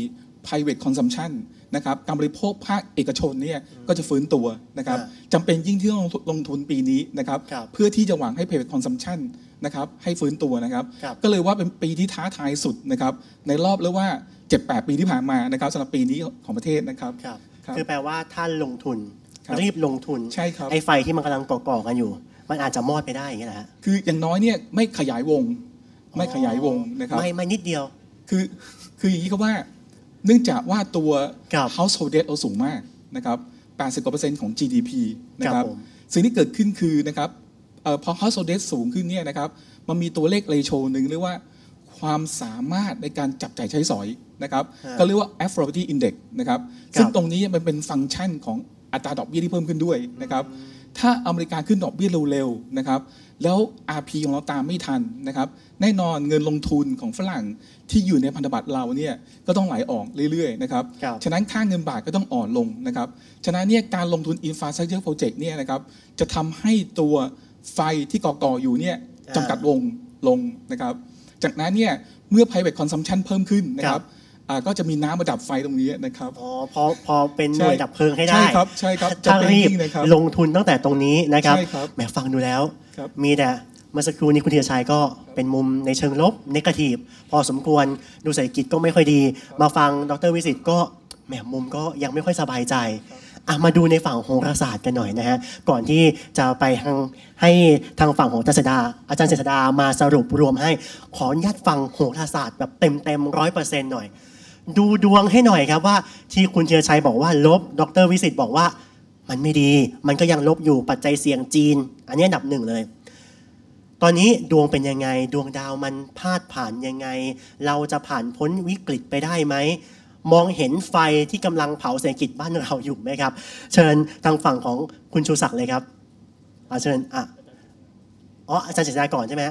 private consumption นะครับการบริโภคภาคเอกชนเนี่ยก็จะฟื้นตัวนะครับจำเป็นยิ่งที่ต้องลงทุนปีนี้นะครับเพื่อที่จะหวังให้ private consumption นะครับให้ฟื้นตัวนะครับก็เลยว่าเป็นปีที่ท้าทายสุดนะครับในรอบเรียกว่า 7-8 ปีที่ผ่านมานะครับสำหรับปีนี้ของประเทศนะครับคือแปลว่าท่านลงทุนรีบลงทุนใช่ครับไอ้ไฟที่มันกำลังก่อกันอยู่มันอาจจะมอดไปได้อย่างนี้แหละคืออย่างน้อยเนี่ยไม่ขยายวงนะครับไม่นิดเดียวคืออย่างนี้ครับว่าเนื่องจากว่าตัว household debt เราสูงมากนะครับ80% ของ GDP นะครับสิ่งที่เกิดขึ้นคือนะครับพอ household debt สูงขึ้นเนี่ยนะครับมันมีตัวเลข ratio หนึ่งเรียกว่าความสามารถในการจับจ่ายใช้สอยนะครับก็เรียกว่า affordability index นะครับซึ่งตรงนี้มันเป็นฟังก์ชันของอัตราดอกเบี้ยที่เพิ่มขึ้นด้วยนะครับถ้าอเมริกาขึ้นดอกเบี้ยเร็วๆนะครับแล้ว RP ของเราตามไม่ทันนะครับแน่นอนเงินลงทุนของฝรั่งที่อยู่ในพันธบัตรเราเนี่ยก็ต้องไหลออกเรื่อยๆนะครับฉะนั้นค่าเงินบาทก็ต้องอ่อนลงนะครับฉะนั้นเนี่ยการลงทุน infrastructure project เนี่ยนะครับจะทำให้ตัวไฟที่ก่ออยู่เนี่ยจำกัดวงลงนะครับจากนั้นเนี่ยเมื่อ private consumption เพิ่มขึ้นนะครับก็จะมีน้ำมาดับไฟตรงนี้นะครับพอเป็นหน่วยดับเพลิงให้ได้ใช่ครับถ้ารีบลงทุนตั้งแต่ตรงนี้นะครับแหมฟังดูแล้วมีแต่เมื่อสักครู่นี้คุณธีรชัยก็เป็นมุมในเชิงลบเนกาทีฟพอสมควรดูเศรษฐกิจก็ไม่ค่อยดีมาฟังดร.วิสิทธิ์ก็แหมมุมก็ยังไม่ค่อยสบายใจมาดูในฝั่งโหราศาสตร์กันหน่อยนะฮะก่อนที่จะไปให้ทางฝั่งของอาจารย์เจษฎามาสรุปรวมให้ขออนุญาตฟังโหราศาสตร์แบบเต็ม 100% หน่อยดูดวงให้หน่อยครับว่าที่คุณธีรชัยบอกว่าลบดร.วิสิทธิ์บอกว่ามันไม่ดีมันก็ยังลบอยู่ปัจจัยเสี่ยงจีนอันนี้อันดับ1เลยตอนนี้ดวงเป็นยังไงดวงดาวมันพาดผ่านยังไงเราจะผ่านพ้นวิกฤตไปได้ไหมมองเห็นไฟที่กำลังเผาเศรษฐกิจบ้านเราอยู่ไหมครับเชิญทางฝั่งของคุณชูศักดิ์เลยครับเชิญอาจารย์เจษฎาก่อนใช่ไหม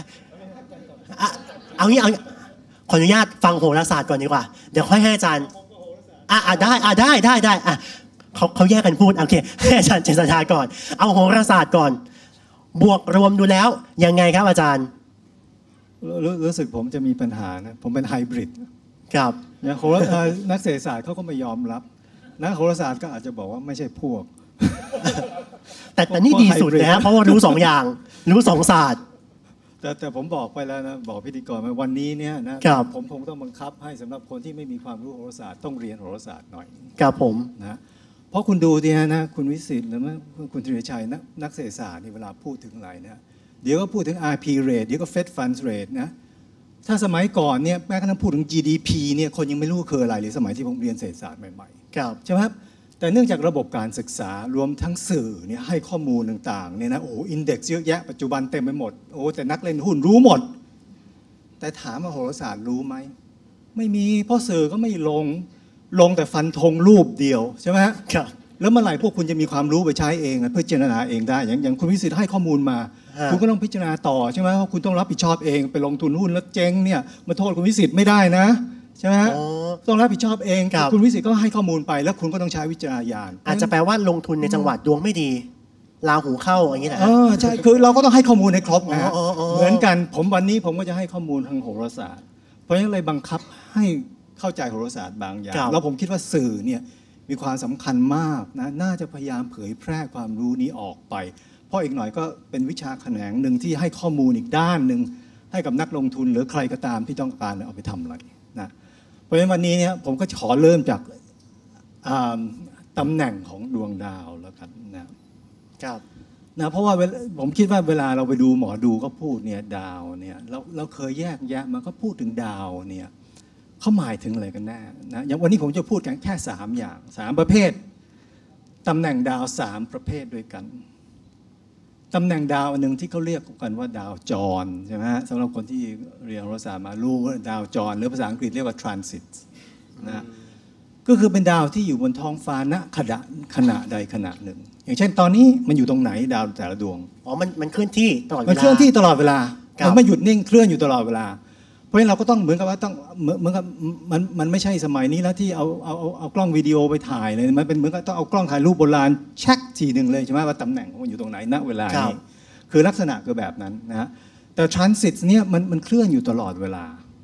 เอางี้ขออนุญาตฟังโหราศาสตร์ก่อนดีกว่าเดี๋ยวค่อยให้อาจารย์ได้เขาแยกกันพูดโอเคให้อาจารย์เจษฎาก่อนเอาโหราศาสตร์ก่อนบวกรวมดูแล้วยังไงครับอาจารย์รู้สึกผมจะมีปัญหานะผมเป็นไฮบริดครับนักเศรษฐศาสตร์เขาก็ไม่ยอมรับนักโหราศาสตร์ก็อาจจะบอกว่าไม่ใช่พวกแต่นี่ดีสุดนะฮะเพราะว่ารู้2อย่างรู้2ศาสตร์แต่ผมบอกไปแล้วนะบอกพิธีกรว่าวันนี้เนี่ยนะผมคงต้องบังคับให้สำหรับคนที่ไม่มีความรู้โหราศาสตร์ต้องเรียนโหราศาสตร์หน่อยครับผมนะเพราะคุณดูดินะคุณวิสิทธิ์หรือว่าคุณธีรชัยนักเศรษฐศาสตร์นี่เวลาพูดถึงอะไรนะเดี๋ยวก็พูดถึง RP rate เดี๋ยวก็ Fed Funds rate นะถ้าสมัยก่อนเนี่ยแม้กระทั่งพูดถึง GDP เนี่ยคนยังไม่รู้คืออะไรเลยสมัยที่ผมเรียนเศรษฐศาสตร์ใหม่ๆใช่ไหมครับแต่เนื่องจากระบบการศึกษารวมทั้งสื่อเนี่ยให้ข้อมูลต่างๆเนี่ยนะโอ้อินเด็กซ์เยอะแยะปัจจุบันเต็มไปหมดโอ้แต่นักเล่นหุ้นรู้หมดแต่ถามว่าโหราศาสตร์รู้ไหมไม่มีเพราะสื่อก็ไม่ลงแต่ฟันธงรูปเดียวใช่ไหมครับแล้วเมื่อไหร่พวกคุณจะมีความรู้ไปใช้เองเพื่อพิจารณาเองได้อย่างคุณวิสิทธิ์ให้ข้อมูลมาคุณก็ต้องพิจารณาต่อใช่ไหมเพราะคุณต้องรับผิดชอบเองไปลงทุนหุ้นแล้วเจ๊งเนี่ยมาโทษคุณวิสิทธิ์ไม่ได้นะใช่ไหมต้องรับผิดชอบเองคุณวิสิทธิ์ก็ให้ข้อมูลไปแล้วคุณก็ต้องใช้วิจารณญาณอาจจะแปลว่าลงทุนในจังหวัดดวงไม่ดีราหูเข้าอย่างนี้แหละใช่คือเราก็ต้องให้ข้อมูลให้ครบนะเหมือนกันวันนี้ผมก็จะให้ข้อมูลทางโหราศาสตร์เพราะฉะนั้นเลยบังคับให้เข้าใจโหราศาสตร์บางอย่างแล้วผมคิดว่าสื่อเนี่ยมีความสำคัญมากนะน่าจะพยายามเผยแพร่ความรู้นี้ออกไปเพราะอีกหน่อยก็เป็นวิชาแขนงหนึ่งที่ให้ข้อมูลอีกด้านหนึ่งให้กับนักลงทุนหรือใครก็ตามที่ต้องการเอาไปทำอะไรนะเพราะฉะนั้นวันนี้เนี่ยผมก็ขอเริ่มจากตำแหน่งของดวงดาวแล้วกันนะครับนะเพราะว่าผมคิดว่าเวลาเราไปดูหมอดูก็พูดเนี่ยดาวเนี่ยเราเคยแยกแยะมันก็พูดถึงดาวเนี่ยเขาหมายถึงอะไรกันแน่นะอย่างวันนี้ผมจะพูดกันแค่3อย่าง3ประเภทตำแหน่งดาว3ประเภทด้วยกันตำแหน่งดาวอันหนึ่งที่เขาเรียกกันว่าดาวจรใช่ไหมฮะสำหรับคนที่เรียนโหราศาสตร์มารู้ว่าดาวจรหรือภาษาอังกฤษเรียกว่า transit นะก็คือเป็นดาวที่อยู่บนท้องฟ้าณขณะใดขณะหนึ่งอย่างเช่นตอนนี้มันอยู่ตรงไหนดาวแต่ละดวงมันเคลื่อนที่ตลอดเวลามันเคลื่อนที่ตลอดเวลามันไม่หยุดนิ่งเคลื่อนอยู่ตลอดเวลาเพราะฉะนั้นเราก็ต้องเหมือนกับว่าต้องเหมือนกับมันไม่ใช่สมัยนี้แล้วที่เอากล้องวิดีโอไปถ่ายเลยมันเป็นเหมือนกับต้องเอากล้องถ่ายรูปโบราณเช็คทีหนึ่งเลยใช่ไหมว่าตำแหน่งมันอยู่ตรงไหนณเวลานี้คือลักษณะคือแบบนั้นนะฮะแต่ทรานสิตเนี่ยมันเคลื่อนอยู่ตลอดเวลา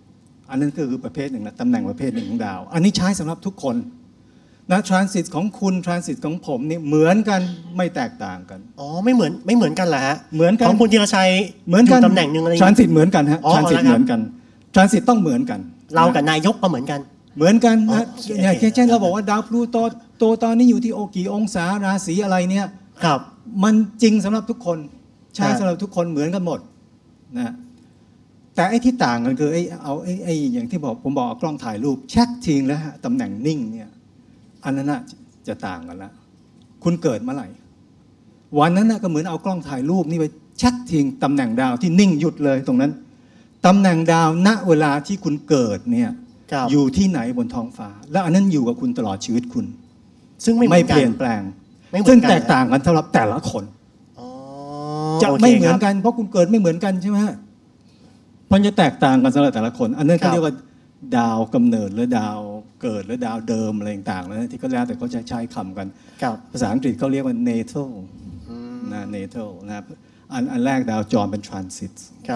อันนั้นก็คือประเภทหนึ่งนะตำแหน่งประเภทหนึ่งของดาวอันนี้ใช้สำหรับทุกคนนะทรานสิตของคุณทรานสิตของผมนี่เหมือนกันไม่แตกต่างกันอ๋อไม่เหมือนกันเหรอฮะเหมือนกันของคุณธีรชัยเหมือนกันตำแหน่งนึงอะไรทรานสิตเหมือนกันฮะทรานสิตเหมือนกันทรานสิตต้องเหมือนกันเรากับนายกก็เหมือนกันนะอย่างเช่นเราบอกว่าดาวพลูโตตอนนี้อยู่ที่กี่องศาราศีอะไรเนี่ยครับมันจริงสำหรับทุกคนใช้สำหรับทุกคนเหมือนกันหมดนะแต่ไอ้ที่ต่างกันคือไอ้อย่างที่ผมบอกเอากล้องถ่ายรูปเช็คทิ้งแล้วฮะตำแหน่งนิ่งเนี่ยอันนั้นจะต่างกันละคุณเกิดเมื่อไหร่วันนั้นก็เหมือนเอากล้องถ่ายรูปนี่ไปเช็คทิ้งตำแหน่งดาวที่นิ่งหยุดเลยตรงนั้นตำแหน่งดาวณเวลาที่คุณเกิดเนี่ยอยู่ที่ไหนบนท้องฟ้าแล้วอันนั้นอยู่กับคุณตลอดชีวิตคุณซึ่งไม่เปลี่ยนแปลงซึ่งแตกต่างกันสำหรับแต่ละคนจะไม่เหมือนกันเพราะคุณเกิดไม่เหมือนกันใช่ไหมมันจะแตกต่างกันสำหรับแต่ละคนอันนั้นเขาเรียกว่าดาวกำเนิดหรือดาวเกิดหรือดาวเดิมอะไรต่างๆนะที่ก็แล้วแต่เขาจะใช้คำกันภาษาอังกฤษเขาเรียกว่า natal นะ natal นะครับอันแรกดาวจรเป็น transit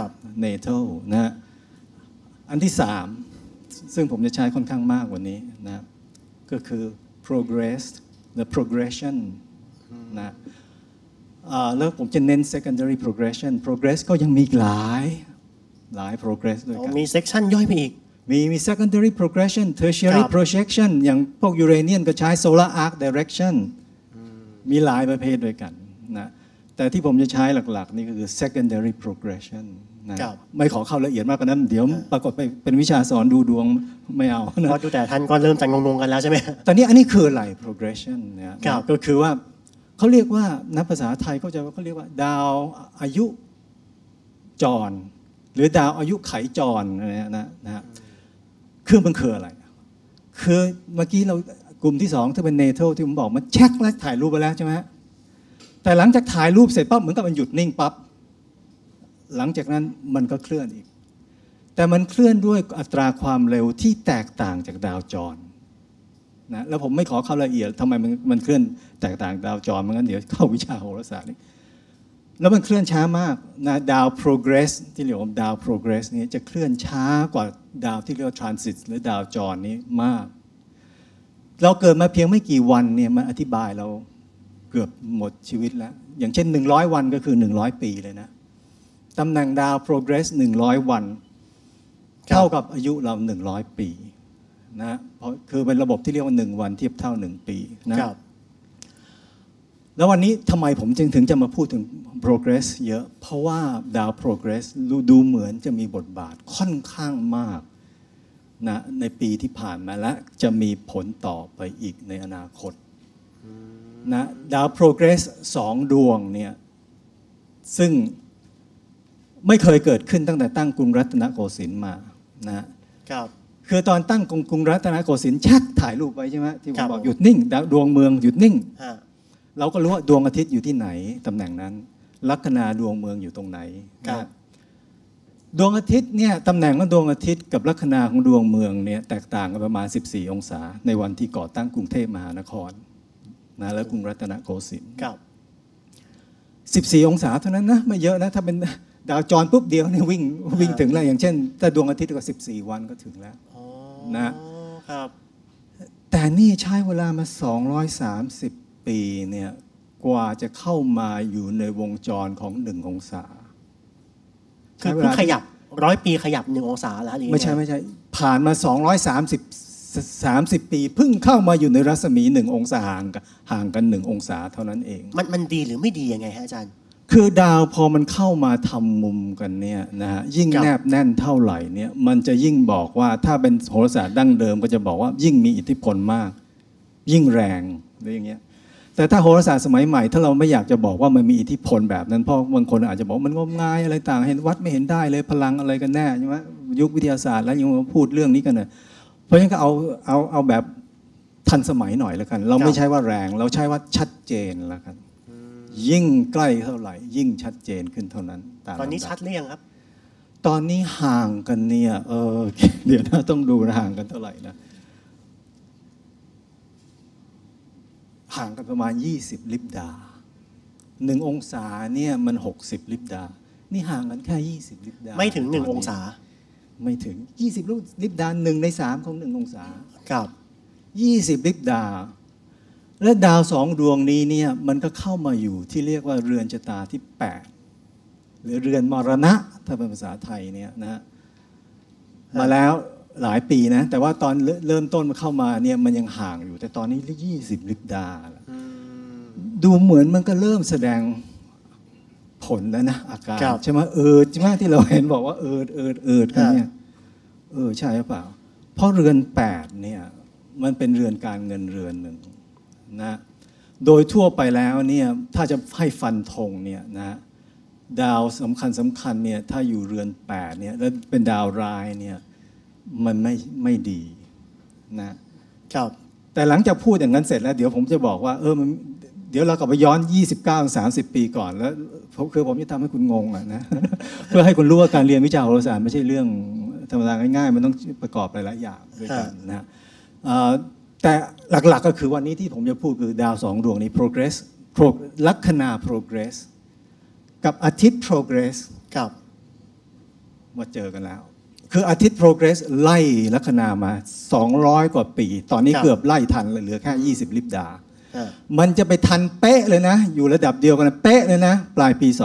natal นะอันที่สามซึ่งผมจะใช้ค่อนข้างมากกว่านี้นะก็คือ progress the progression นะแล้วผมจะเน้น secondary progress ก็ยังมีหลาย progress ด้วยกันมี section ย่อยไปอีกมี secondary progression tertiary projection อย่างพวกยูเรเนียนก็ใช้ solar arc direction มีหลายประเภทด้วยกันนะแต่ที่ผมจะใช้หลักๆนี่ก็คือ secondary progression นะไม่ขอเข้าละเอียดมากกว่านั้นเดี๋ยวปรากฏไปเป็นวิชาสอนดูดวงไม่เอาเพราะดูแต่ท่านก็เริ่มจะงงๆกันแล้วใช่ไหมตอนนี้อันนี้คืออะไร progression เนี่ยก็คือว่าเขาเรียกว่านักภาษาไทยเขาเรียกว่าดาวอายุจรหรือดาวอายุไขจรนะคือมันคืออะไรคือเมื่อกี้เรากลุ่มที่2ที่เป็น natal ที่ผมบอกมันเช็คและถ่ายรูปไปแล้วใช่ไหมแต่หลังจากถ่ายรูปเสร็จปั๊บเหมือนกับมันหยุดนิ่งปั๊บหลังจากนั้นมันก็เคลื่อนอีกแต่มันเคลื่อนด้วยอัตราความเร็วที่แตกต่างจากดาวจรนะแล้วผมไม่ขอเข้าละเอียดทำไมมันเคลื่อนแตกต่างดาวจรงั้นเดี๋ยวเข้าวิชาโหราศาสตร์แล้วมันเคลื่อนช้ามากนะดาว progress ที่เรียกว่าดาว progress นี้จะเคลื่อนช้ากว่าดาวที่เรียกว่า transit หรือดาวจรนี้มากเราเกิดมาเพียงไม่กี่วันเนี่ยมันอธิบายเราเกือบหมดชีวิตแล้วอย่างเช่น100วันก็คือ100ปีเลยนะตำแหน่งดาว progress 100วันเท่ากับอายุเรา100ปีนะเพราะคือเป็นระบบที่เรียกว่า1วันเทียบเท่า1ปีนะแล้ววันนี้ทำไมผมจึงถึงจะมาพูดถึง progress เยอะเพราะว่าดาว progress ดูเหมือนจะมีบทบาทค่อนข้างมากนะในปีที่ผ่านมาและจะมีผลต่อไปอีกในอนาคตนะดาว progress 2 ดวงเนี่ยซึ่งไม่เคยเกิดขึ้นตั้งแต่ตั้งกรุงรัตนโกสินทร์มานะครับคือตอนตั้งกรุงรัตนโกสินทร์ชักถ่ายรูปไว้ใช่ไหมที่ผมบอกหยุดนิ่งดวงเมืองหยุดนิ่งเราก็รู้ว่าดวงอาทิตย์อยู่ที่ไหนตำแหน่งนั้นลัคนาดวงเมืองอยู่ตรงไหนดวงอาทิตย์เนี่ยตำแหน่งของดวงอาทิตย์กับลัคนาของดวงเมืองเนี่ยแตกต่างกันประมาณ14องศาในวันที่ก่อตั้งกรุงเทพมหานครนะและกรุงรัตนโกสินทร์14องศาเท่านั้นนะไม่เยอะนะถ้าเป็นดาวจรปุ๊บเดียวเนี่ยวิ่งถึงแล้วอย่างเช่นถ้าดวงอาทิตย์ก็14วันก็ถึงแล้วนะครับแต่นี่ใช้เวลามา230ปีเนี่ยกว่าจะเข้ามาอยู่ในวงจรของ1องศาคือเพิ่งขยับ100ปีขยับ1องศาแล้วหรือไม่ใช่ผ่านมา230ปีเพิ่งเข้ามาอยู่ในรัศมี1องศาห่างกัน1องศาเท่านั้นเองมันดีหรือไม่ดียังไงฮะอาจารย์คือดาวพอมันเข้ามาทำมุมกันเนี่ยนะฮะยิ่งแนบแน่นเท่าไหร่เนี่ยมันจะยิ่งบอกว่าถ้าเป็นโหราศาสตร์ดั้งเดิมก็จะบอกว่ายิ่งมีอิทธิพลมากยิ่งแรงหรืออย่างเงี้ยแต่ถ้าโหราศาสตร์สมัยใหม่ถ้าเราไม่อยากจะบอกว่ามันมีอิทธิพลแบบนั้นเพราะบางคนอาจจะบอกมันงมงายอะไรต่างเห็นวัดไม่เห็นได้เลยพลังอะไรกันแน่ใช่ไหมยุควิทยาศาสตร์แล้วยังมาพูดเรื่องนี้กันเลยเพราะฉะนั้นก็เอาแบบทันสมัยหน่อยแล้วกันเราไม่ใช่ว่าแรงเราใช้ว่าชัดเจนแล้วกันยิ่งใกล้เท่าไหร่ยิ่งชัดเจนขึ้นเท่านั้นตอนนี้ชัดหรือยังครับตอนนี้ห่างกันเนี่ยเดี๋ยวนะต้องดูห่างกันเท่าไหร่นะห่างกันประมาณ20ลิปดา1องศาเนี่ยมัน60ลิปดานี่ห่างกันแค่20ลิปดาไม่ถึง1องศาไม่ถึง20ลิบดา1 ใน 3ของ1 องศาครับ 20ลิบดาและดาว2 ดวงนี้เนี่ยมันก็เข้ามาอยู่ที่เรียกว่าเรือนชะตาที่8หรือเรือนมรณะถ้าเป็นภาษาไทยเนี่ยนะมาแล้วหลายปีนะแต่ว่าตอนเริ่มต้นมาเข้ามาเนี่ยมันยังห่างอยู่แต่ตอนนี้20ลิบดาดูเหมือนมันก็เริ่มแสดงผลแล้วนะอาการใช่ไหมใช่ไหมที่เราเห็นบอกว่ากันเนี่ยใช่หรือเปล่าเพราะเรือน8เนี่ยมันเป็นเรือนการเงินเรือนหนึ่งนะโดยทั่วไปแล้วเนี่ยถ้าจะให้ฟันธงเนี่ยนะดาวสำคัญเนี่ยถ้าอยู่เรือน8เนี่ยแล้วเป็นดาวร้ายเนี่ยมันไม่ดีนะครับแต่หลังจากพูดอย่างนั้นเสร็จแล้วเดี๋ยวผมจะบอกว่าเดี๋ยวเรากลับไปย้อน29-30 ปีก่อนแล้วคือผมจะทำให้คุณงงนะ เพื่อให้คุณรู้ว่าการเรียนวิชาโหราศาสตร์ไม่ใช่เรื่องธรรมดาง่ายๆมันต้องประกอบหลายๆอย่างด้วยกันนะแต่หลักๆก็คือวันนี้ที่ผมจะพูดคือดาว2 ดวงนี้ progress ลัคนา progress กับอาทิตย์ progress ครับมาเจอกันแล้วคืออาทิตย์ progress ไล่ลัคนามา200 กว่าปีตอนนี้เกือบไล่ทันเหลือแค่20ลิบดามันจะไปทันเป๊ะเลยนะอยู่ระดับเดียวกันเป๊ะเลยนะปลายปี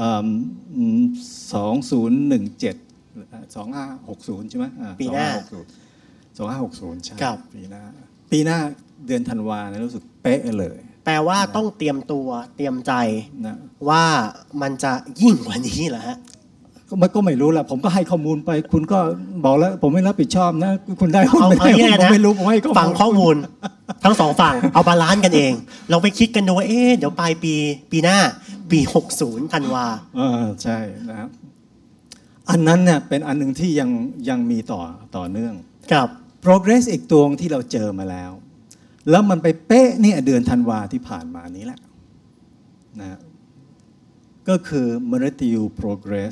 2560ใช่ไหมปีหน้า 2560ใช่ปีหน้าเดือนธันวาเนี่ยรู้สึกเป๊ะเลยแปลว่าต้องเตรียมตัวเตรียมใจนะว่ามันจะยิ่งกว่านี้เหรอฮะก็ไม่รู้แหละผมก็ให้ข้อมูลไปคุณก็บอกแล้วผมไม่รับผิดชอบนะคุณได้เอาผมไม่รู้ผมให้ฟังข้อมูลทั้งสองฝั่งเอาบาลานซ์กันเองเราไปคิดกันดูว่าเดี๋ยวปลายปีหน้าปี60ธันวาใช่นะครับอันนั้นเนี่ยเป็นอันหนึ่งที่ยังมีต่อเนื่องครับ progress อีกตัวที่เราเจอมาแล้วมันไปเป๊ะเนี่ยเดือนธันวาที่ผ่านมานี้แหละนะก็คือมฤตยู progress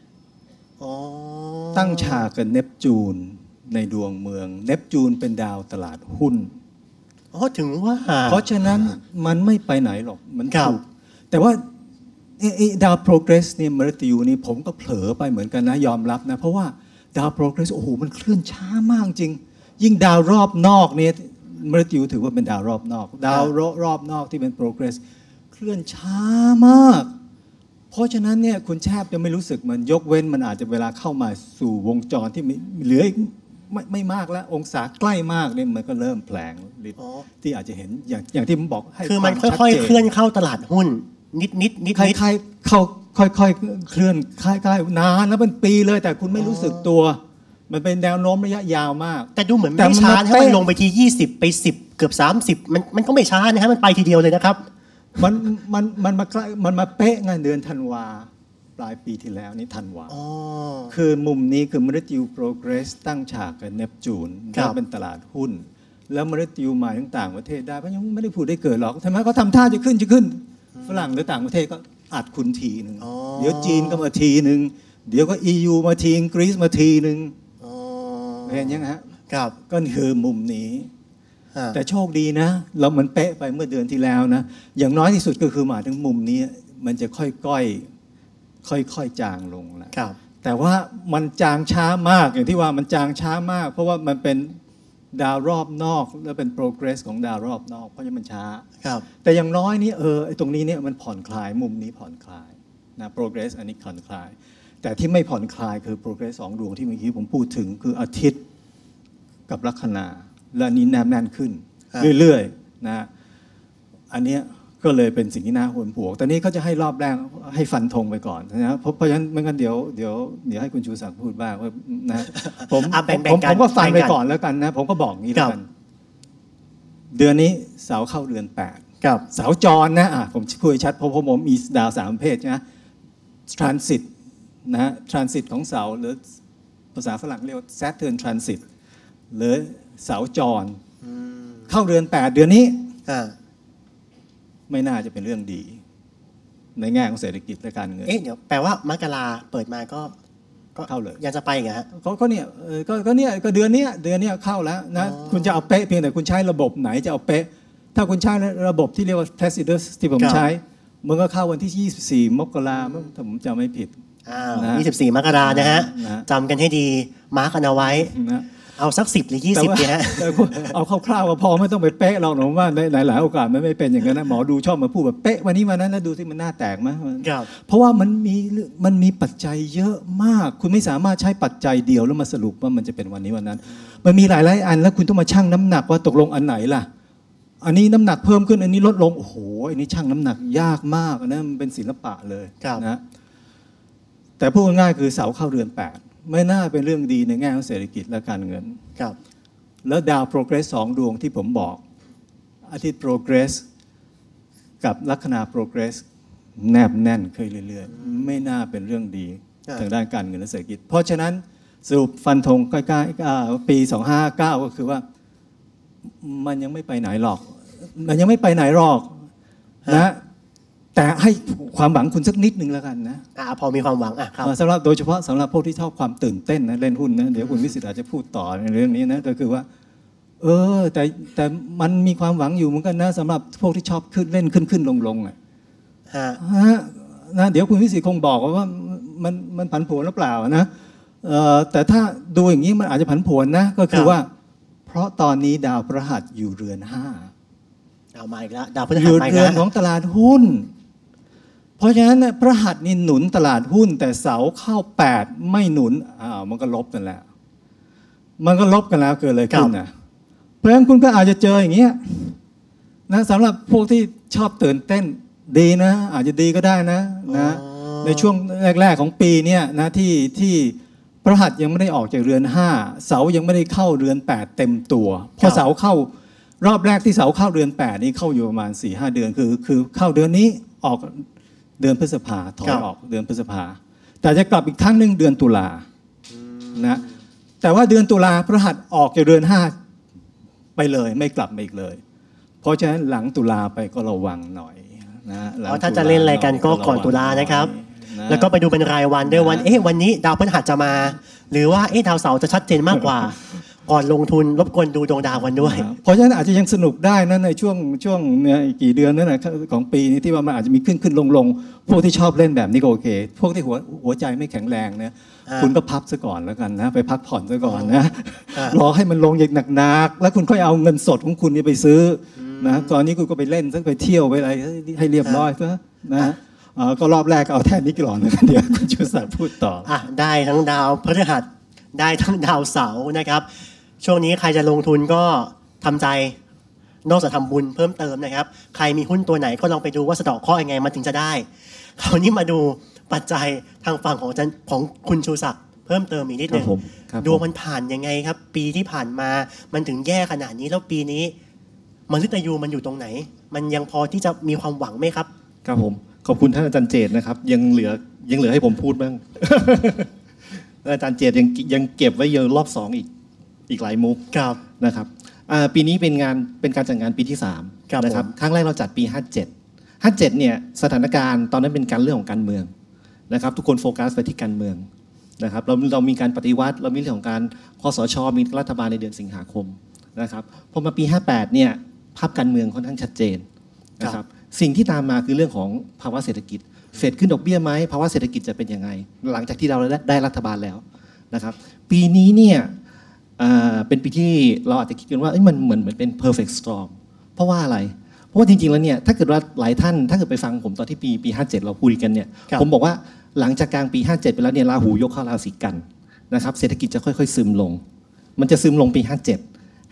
ตั้งฉากกับเนปจูนในดวงเมืองเนปจูนเป็นดาวตลาดหุ้นถึงว่าเพราะฉะนั้นมันไม่ไปไหนหรอกมันถูกแต่ว่าดาวโปรเกรสเนี่ยมฤตยูนี่ผมก็เผลอไปเหมือนกันนะยอมรับนะเพราะว่าดาวโปรเกรสโอ้โหมันเคลื่อนช้ามากจริงยิ่งดาวรอบนอกเนี่ยมฤตยูถือว่าเป็นดาวรอบนอกดาวรอบนอกที่เป็นโปรเกรสเคลื่อนช้ามากเพราะฉะนั้นเนี่ยคุณแทบจะไม่รู้สึกมันยกเว้นมันอาจจะเวลาเข้ามาสู่วงจรที่เหลือไม่มากแล้วองศาใกล้มากเนี่ยมันก็เริ่มแผลงที่อาจจะเห็นอย่างที่ผมบอกคือมันค่อยๆเคลื่อนเข้าตลาดหุ้นนิดคล้ายๆเข้าค่อยๆเคลื่อนคล้ายๆนานแล้วเป็นปีเลยแต่คุณไม่รู้สึกตัวมันเป็นแนวโน้มระยะยาวมากแต่ดูเหมือนไม่ช้าถ้ามันลงไปที่20ไป10เกือบ30มันก็ไม่ช้านะฮะมันไปทีเดียวเลยนะครับมันมาเป๊ะงานเดือนธันวาปลายปีที่แล้วนี่ธันวาคือมุมนี้คือมฤตยูโปรเกรสตั้งฉากกับเนปจูนแล้วเป็นตลาดหุ้นแล้วมฤตยูมาถึงต่างประเทศได้เพราะยังไม่ได้พูดได้เกิดหรอกทำไมเขาทำท่าจะขึ้นฝรั่งหรือต่างประเทศก็อัดคุณทีนึงเดี๋ยวจีนก็มาทีนึงเดี๋ยวก็ EU มาทีกรีซมาทีนึงเห็นยังฮะก็คือมุมนี้แต่โชคดีนะเราเหมือนเป๊ะไปเมื่อเดือนที่แล้วนะอย่างน้อยที่สุดก็คือมาถึงมุมนี้มันจะค่อยจางลงแล้วแต่ว่ามันจางช้ามากอย่างที่ว่ามันจางช้ามากเพราะว่ามันเป็นดาวรอบนอกแล้วเป็น progress ของดาวรอบนอกเพราะฉะนั้นมันช้าแต่อย่างน้อยนี่ไอ้ตรงนี้เนี่ยมันผ่อนคลายมุมนี้ผ่อนคลายนะ progress อันนี้ผ่อนคลายแต่ที่ไม่ผ่อนคลายคือ progress 2 ดวงที่เมื่อกี้ผมพูดถึงคืออาทิตย์กับลัคนาและนี้แนบแน่นขึ้นเรื่อยๆนะอันนี้ก็เลยเป็นสิ่งที่น่าห่วงผัวตอนนี้เขาจะให้รอบแรกให้ฟันธงไปก่อนนะเพราะฉะนั้นไม่งั้นเดี๋ยวให้คุณชูศักดิ์พูดบ้างว่านะผมก็ฟันไปก่อนแล้วกันนะผมก็บอกงี้แล้วกันเดือนนี้เสาเข้าเดือน8เสาจรนะผมพูดชัดเพราะผมมีดาว3ประเภทนะ transit นะ transit ของเสาหรือภาษาฝรั่งเรียกว่า Saturn transit หรือเสาจรเข้าเดือน8เดือนนี้ไม่น่าจะเป็นเรื่องดีในแง่ของเศรษฐกิจและการเงินเดี๋ยวแปลว่ามกราเปิดมาก็เข้าเลยยังจะไปไงฮะก็เนี่ยก็เดือนนี้เข้าแล้วนะคุณจะเอาเป๊ะเพียงแต่คุณใช้ระบบไหนจะเอาเป๊ะถ้าคุณใช้ระบบที่เรียกว่า Tacitus ที่ผมใช้มันก็เข้าวันที่24 มกราถ้าผมจำไม่ผิด 24 มกรานะฮะจำกันให้ดีมาร์กกันเอาไว้เอาสัก10 หรือ 20เนี่ยฮะเอาคร่าวๆพอไม่ต้องไปเป๊ะหรอกผมว่าในหลายๆโอกาสมันไม่เป็นอย่างนั้นนะหมอดูชอบมาพูดแบบเป๊ะวันนี้วันนั้นนะดูสิมันหน้าแตกมั้ยเพราะว่ามันมีปัจจัยเยอะมากคุณไม่สามารถใช้ปัจจัยเดียวแล้วมาสรุปว่ามันจะเป็นวันนี้วันนั้นมันมีหลายๆอันแล้วคุณต้องมาชั่งน้ำหนักว่าตกลงอันไหนล่ะอันนี้น้ำหนักเพิ่มขึ้นอันนี้ลดลงโอ้โหอันนี้ชั่งน้ำหนักยากมากนะมันเป็นศิลปะเลยนะแต่พูดง่ายๆคือเสาเข้าเรือน8ไม่น่าเป็นเรื่องดีในแง่ของเศรษฐกิจและการเงินแล้วดาวโปรเกรส2ดวงที่ผมบอกอาทิตย์โปรเกรสกับลัคนาโปรเกรสแนบแน่นเคยเรื่อยๆไม่น่าเป็นเรื่องดีทางด้านการเงินและเศรษฐกิจเพราะฉะนั้นสรุปฟันธงใกล้ๆปี2559ก็คือว่ามันยังไม่ไปไหนหรอกนะแต่ให้ความหวังคุณสักนิดนึงแล้วกันนะพอมีความหวังครับสำหรับโดยเฉพาะสำหรับพวกที่ชอบความตื่นเต้นนะเล่นหุ้นนะเดี๋ยวคุณวิสิทธิ์อาจจะพูดต่อในเรื่องนี้นะก็คือว่าแต่มันมีความหวังอยู่เหมือนกันนะสำหรับพวกที่ชอบขึ้นลงนะเดี๋ยวคุณวิสิทธิ์คงบอกว่ามันผันผวนหรือเปล่านะแต่ถ้าดูอย่างนี้มันอาจจะผันผวนนะก็คือว่าเพราะตอนนี้ดาวพฤหัสอยู่เรือน5 เอามาอีกแล้วดาวพฤหัสอยู่เรือนของตลาดหุ้นเพราะฉะนั้นพฤหัสนี่หนุนตลาดหุ้นแต่เสาเข้า8ไม่หนุนมันก็ลบกันแล้วเกิดอะไรขึ้นนะเพราะฉะนั้นคุณก็อาจจะเจออย่างเงี้ยนะสำหรับพวกที่ชอบตื่นเต้นดีนะอาจจะดีก็ได้นะในช่วงแรกๆของปีนี้นะที่พฤหัสยังไม่ได้ออกจากเรือน5เสายังไม่ได้เข้าเรือน8เต็มตัวพอเสาเข้ารอบแรกที่เสาเข้าเรือน8นี่เข้าอยู่ประมาณ 4-5 เดือนคือเข้าเดือนนี้ออกเดือนพฤษภาถอยออกเดือนพฤษภาแต่จะกลับอีกครั้งนึงเดือนตุลานะแต่ว่าเดือนตุลาพฤหัสออกจากเรือน5ไปเลยไม่กลับมาอีกเลยเพราะฉะนั้นหลังตุลาไปก็ระวังหน่อยนะถ้าจะเล่นอะไรกันก็ก่อนตุลานะครับแล้วก็ไปดูเป็นรายวันด้วยวันนี้ดาวพฤหัสจะมาหรือว่าดาวเสาร์จะชัดเจนมากกว่าก่อนลงทุนรบกวนดูดวงดาวกันด้วยเพราะฉะนั้นอาจจะยังสนุกได้นะในช่วงเนี่ยกี่เดือนนั่นแหละของปีนี้ที่ว่ามันอาจจะมีขึ้นลงพวกที่ชอบเล่นแบบนี้ก็โอเคพวกที่หัวใจไม่แข็งแรงเนี่ยคุณก็พับซะก่อนแล้วกันนะไปพักผ่อนซะก่อนนะรอให้มันลงอย่างหนักๆแล้วคุณค่อยเอาเงินสดของคุณไปซื้อนะตอนนี้คุณก็ไปเล่นไปเที่ยวไปอะไรให้เรียบร้อยซะนะก็รอบแรกเอาแทนนี้ก่อนนะเดี๋ยวคุณชูศักดิ์พูดต่อได้ทั้งดาวพฤหัสได้ทั้งดาวเสาร์นะครับช่วงนี้ใครจะลงทุนก็ทำใจนอกจากทำบุญเพิ่มเติมนะครับใครมีหุ้นตัวไหนก็ลองไปดูว่าสะเดาะเคราะห์ยังไงมันถึงจะได้คราวนี้มาดูปัจจัยทางฝั่งของคุณชูศักดิ์เพิ่มเติมอีกนิดนึงดวงมันผ่านยังไงครับปีที่ผ่านมามันถึงแย่ขนาดนี้แล้วปีนี้มฤตยูมันอยู่ตรงไหนมันยังพอที่จะมีความหวังไหมครับครับผมขอบคุณท่านอาจารย์เจตนะครับยังเหลือให้ผมพูดบ้าง อาจารย์เจตยังเก็บไว้เยอะรอบ2อีกหลายมุกนะครับปีนี้เป็นการจัดงานปีที่3นะครับครั้งแรกเราจัดปี57เนี่ยสถานการณ์ตอนนั้นเป็นการเรื่องของการเมืองนะครับทุกคนโฟกัสไปที่การเมืองนะครับเรามีการปฏิวัติเรามีเรื่องของการคสช.มีรัฐบาลในเดือนสิงหาคมนะครับพอมาปี58เนี่ยภาพการเมืองค่อนข้างชัดเจนนะครับสิ่งที่ตามมาคือเรื่องของภาวะเศรษฐกิจเฟดขึ้นดอกเบี้ยไหมภาวะเศรษฐกิจจะเป็นยังไงหลังจากที่เราได้รัฐบาลแล้วนะครับปีนี้เนี่ยเป็นปีที่เราอาจจะคิดกันว่ามันเหมือนเป็น perfect storm เพราะว่าอะไรเพราะว่าจริงๆแล้วเนี่ยถ้าเกิดว่าหลายท่านถ้าเกิดไปฟังผมตอนที่ปี57เราคุยกันเนี่ยผมบอกว่าหลังจากกลางปี57ไปแล้วเนี่ยราหูยกเข้าราศีกันนะครับเศรษฐกิจจะค่อยๆซึมลงมันจะซึมลงปี57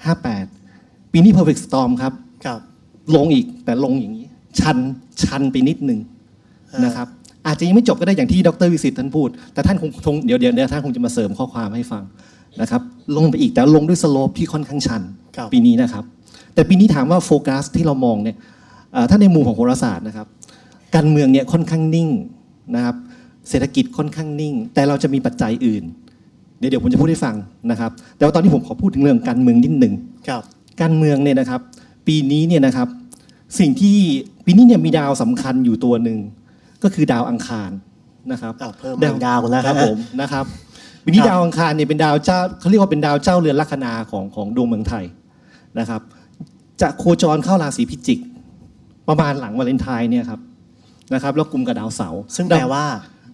58ปีนี้ perfect storm ครับลงอีกแต่ลงอย่างนี้ชันไปนิดนึงนะครับอาจจะยังไม่จบก็ได้อย่างที่ดร.วิสิทธิ์ท่านพูดแต่ท่านคงเดี๋ยวท่านคงจะมาเสริมข้อความให้ฟังนะครับลงไปอีกแต่ลงด้วยสโลปที่ค่อนข้างชันปีนี้นะครับแต่ปีนี้ถามว่าโฟกัสที่เรามองเนี่ยถ้าในมุมของโหราศาสตร์นะครับการเมืองเนี่ยค่อนข้างนิ่งนะครับเศรษฐกิจค่อนข้างนิ่งแต่เราจะมีปัจจัยอื่นเดี๋ยวผมจะพูดให้ฟังนะครับแต่ว่าตอนนี้ผมขอพูดถึงเรื่องการเมืองนิดหนึ่งการเมืองเนี่ยนะครับปีนี้เนี่ยนะครับสิ่งที่ปีนี้เนี่ยมีดาวสำคัญอยู่ตัวหนึ่งก็คือดาวอังคารนะครับเพิ่มดาวแล้วครับผมนะครับปีนี้ดาวอังคารเนี่ยเป็นดาวเจ้าเขาเรียกว่าเป็นดาวเจ้าเรือนลัคนาของดวงเมืองไทยนะครับจะโคจรเข้าราศีพิจิกประมาณหลังวาเลนไทน์เนี่ยครับนะครับแล้วกุมกับดาวเสาร์ซึ่งแปลว่า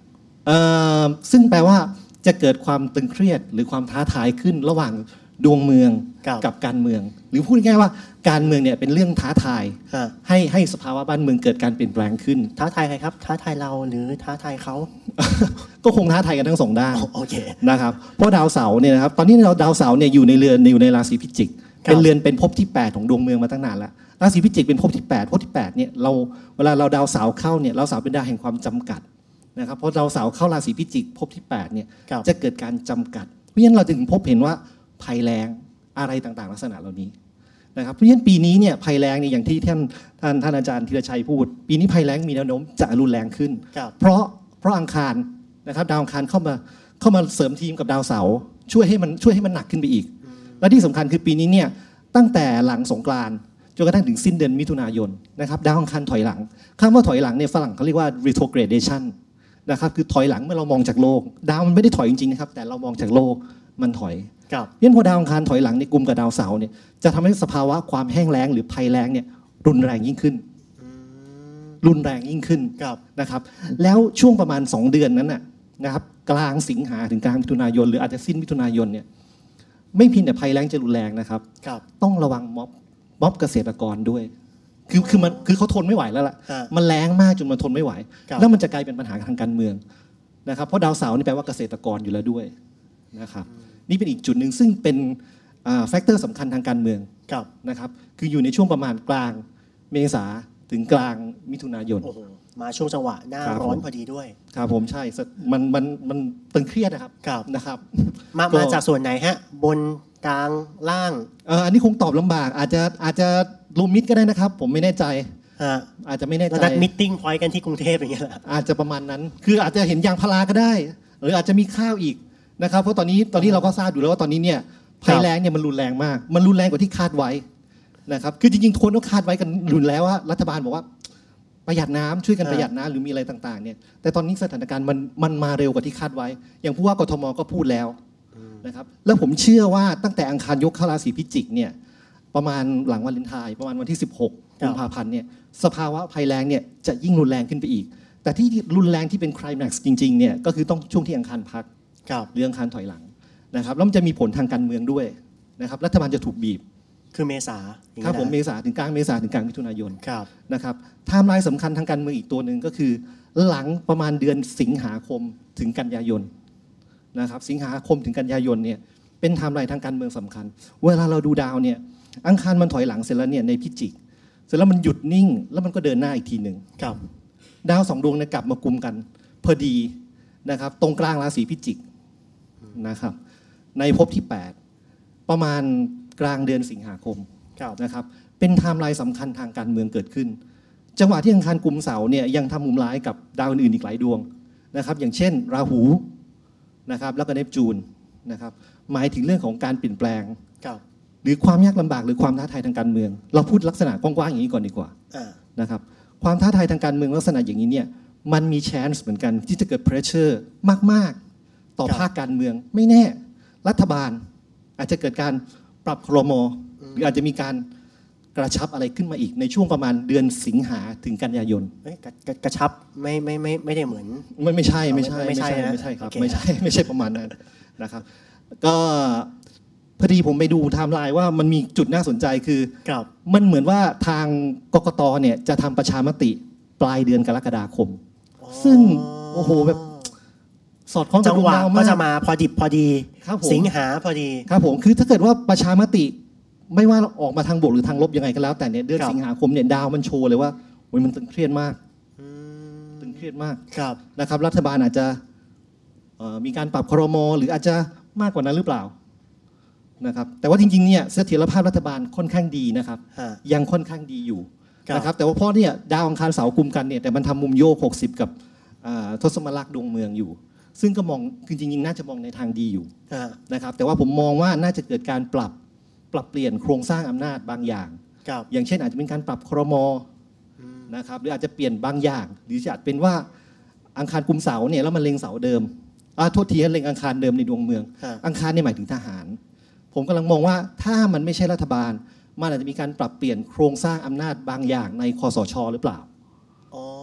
ซึ่งแปลว่าจะเกิดความตึงเครียดหรือความท้าทายขึ้นระหว่างดวงเมืองกับการเมืองหรือพูดง่ายๆว่าการเมืองเนี่ยเป็นเรื่องท้าทายให้สภาวะบ้านเมืองเกิดการเปลี่ยนแปลงขึ้นท้าทายใครครับท้าทายเราหรือท้าทายเขาก็คงท้าทายกันทั้งสองด้านโอเคนะครับเพราะดาวเสาร์เนี่ยนะครับตอนนี้ดาวเสาร์เนี่ยอยู่ในเรือนอยู่ในราศีพิจิกเป็นเรือนเป็นภพที่8ของดวงเมืองมาตั้งนานแล้วราศีพิจิกเป็นภพที่8ภพที่8เนี่ยเวลาเราดาวเสาร์เข้าเนี่ยดาวเสาร์เป็นดาวแห่งความจำกัดนะครับเพราะดาวเสาร์เข้าราศีพิจิกภพที่8เนี่ยจะเกิดการจำกัดเพราะฉะนั้นเราจึงพบเห็นว่าภัยแล้งอะไรต่างๆลักษณะเหล่านี้นะครับเพราะฉะนั้นปีนี้เนี่ยภัยแล้งเนี่ยอย่างที่ท่านอาจารย์ธีรชัยพูดปีนี้ภัยแล้งมีแนวโน้มจะรุนแรงขึ้นเพราะอังคารนะครับดาวอังคารเข้ามาเสริมทีมกับดาวเสาร์ช่วยให้มันหนักขึ้นไปอีกและที่สำคัญคือปีนี้เนี่ยตั้งแต่หลังสงกรานต์จนกระทั่งถึงสิ้นเดือนมิถุนายนนะครับดาวอังคารถอยหลังคำว่าถอยหลังเนี่ยฝรั่งเขาเรียกว่า retrogradation นะครับคือถอยหลังเมื่อเรามองจากโลกดาวมันไม่ได้ถอยจริงๆนะครับแต่เรามองจากโลกมันถอยเพราะฉะนั้นพอดาวอังคารถอยหลังในกลุ่มกับดาวเสาร์เนี่ยจะทำให้สภาวะความแห้งแล้งหรือภัยแล้งเนี่ยรุนแรงยิ่งขึ้นนะครับแล้วช่วงประมาณ2เดือนนั้นนะครับกลางสิงหาถึงกลางมิถุนายนหรืออาจจะสิ้นมิถุนายนเนี่ยไม่เพียงแต่ภัยแล้งจะรุนแรงนะครับต้องระวังม็อบเกษตรกรด้วยคือเขาทนไม่ไหวแล้วล่ะมันแล้งมากจนมันทนไม่ไหวแล้วมันจะกลายเป็นปัญหาทางการเมืองนะครับเพราะดาวเสาร์นี่แปลว่าเกษตรกรอยู่แล้วด้วยนะครับนี่เป็นอีกจุดหนึ่งซึ่งเป็นแฟกเตอร์สำคัญทางการเมืองนะครับคืออยู่ในช่วงประมาณกลางเมษาถึงกลางมิถุนายนมาช่วงจังหวะหน้าร้อนพอดีด้วยครับผมใช่มันตึงเครียดนะครับมาจากส่วนไหนฮะบนกลางล่างอันนี้คงตอบลำบากอาจจะรวมมิตรก็ได้นะครับผมไม่แน่ใจอาจจะไม่แน่ใจนัดมิทติ้งพอยต์กันที่กรุงเทพอย่างเงี้ยอาจจะประมาณนั้นคืออาจจะเห็นยางพาราก็ได้หรืออาจจะมีข้าวอีกนะครับเพราะตอนนี้เราก็ทราบอยู่แล้วว่าตอนนี้เนี่ยภัยแล้งเนี่ยมันรุนแรงมากมันรุนแรงกว่าที่คาดไว้นะครับคือจริงๆคนก็คาดไว้กันรุนแล้วว่ารัฐบาลบอกว่าประหยัดน้ำช่วยกันประหยัดน้ำหรือมีอะไรต่างๆเนี่ยแต่ตอนนี้สถานการณ์มันมาเร็วกว่าที่คาดไว้อย่างผู้ว่ากทมก็พูดแล้วนะครับแล้วผมเชื่อว่าตั้งแต่อังคารยกเข้าราศีพิจิกเนี่ยประมาณหลังวาเลนไทน์ประมาณวันที่16กุมภาพันธ์เนี่ยสภาวะภัยแล้งเนี่ยจะยิ่งรุนแรงขึ้นไปอีกแต่ที่รุนแรงที่เป็นไคลแม็กซ์จริงๆเนี่ยก็คือต้องช่วงที่อังคารพักเรื่องอังคารถอยหลังนะครับแล้วมันจะมีผลทางการเมืองด้วยนะครับรัฐบาลจะถูกบีบคือเมษาครับผมเมษาถึงกลางมิถุนายนนะครับไทม์ไลน์สำคัญทางการเมืองอีกตัวหนึ่งก็คือหลังประมาณเดือนสิงหาคมถึงกันยายนนะครับสิงหาคมถึงกันยายนเนี่ยเป็นไทม์ไลน์ทางการเมืองสำคัญเวลาเราดูดาวเนี่ยอังคารมันถอยหลังเสร็จแล้วเนี่ยในพิจิกเสร็จแล้วมันหยุดนิ่งแล้วมันก็เดินหน้าอีกทีหนึ่งดาว2ดวงเนี่ยกลับมากุมกันพอดีนะครับตรงกลางราศีพิจิกนะครับในภพที่8ประมาณกลางเดือนสิงหาคมนะครับเป็นไทม์ไลน์สำคัญทางการเมืองเกิดขึ้นจังหวะที่อังคารกุมเสาเนี่ยยังทำมุมร้ายกับดาวอื่นอีกหลายดวงนะครับอย่างเช่นราหูนะครับแล้วก็เนปจูนนะครับหมายถึงเรื่องของการเปลี่ยนแปลงหรือความยากลำบากหรือความท้าทายทางการเมืองเราพูดลักษณะกว้างๆอย่างนี้ก่อนดีกว่านะครับความท้าทายทางการเมืองลักษณะอย่างนี้เนี่ยมันมี chance เหมือนกันที่จะเกิด pressure มากๆต่อภาคการเมืองไม่แน่รัฐบาลอาจจะเกิดการปรับครม.หรืออาจจะมีการกระชับอะไรขึ้นมาอีกในช่วงประมาณเดือนสิงหาถึงกันยายนกระชับไม่ได้เหมือนไม่ใช่ครับไม่ใช่ประมาณนั้นนะครับก็พอดีผมไปดูไทม์ไลน์ว่ามันมีจุดน่าสนใจคือมันเหมือนว่าทางกกต.เนี่ยจะทำประชามติปลายเดือนกรกฎาคมซึ่งโอ้โหแบบสอดคล้องกับดวงดาวมากก็จะมาพอดิบพอดีสิงหาพอดีครับผมคือถ้าเกิดว่าประชามติไม่ว่าออกมาทางบวกหรือทางลบยังไงก็แล้วแต่เนี่ยเดือนสิงหาคมเนี่ยดาวมันโชว์เลยว่าโอ้ยมันตึงเครียดมากนะครับรัฐบาลอาจจะมีการปรับครม.หรืออาจจะมากกว่านั้นหรือเปล่านะครับแต่ว่าจริงๆเนี่ยเสถียรภาพรัฐบาลค่อนข้างดีนะครับยังค่อนข้างดีอยู่นะครับแต่ว่าเพราะเนี่ยดาวอังคารเสาร์กุมกันเนี่ยแต่มันทำมุมโยก60กับทศมลักษณ์ดวงเมืองอยู่ซึ่งก็มองจริงๆน่าจะมองในทางดีอยู่นะครับแต่ว่าผมมองว่าน่าจะเกิดการปรับเปลี่ยนโครงสร้างอำนาจบางอย่างอย่างเช่นอาจจะเป็นการปรับครม.นะครับหรืออาจจะเปลี่ยนบางอย่างหรืออาจเป็นว่าอังคารกุมเสาเนี่ยแล้วมันเล็งเสาเดิมโทษทีเล็งอังคารเดิมในดวงเมืองอังคารเนี่ยหมายถึงทหารผมกำลังมองว่าถ้ามันไม่ใช่รัฐบาลมันอาจจะมีการปรับเปลี่ยนโครงสร้างอำนาจบางอย่างในคสช.หรือเปล่า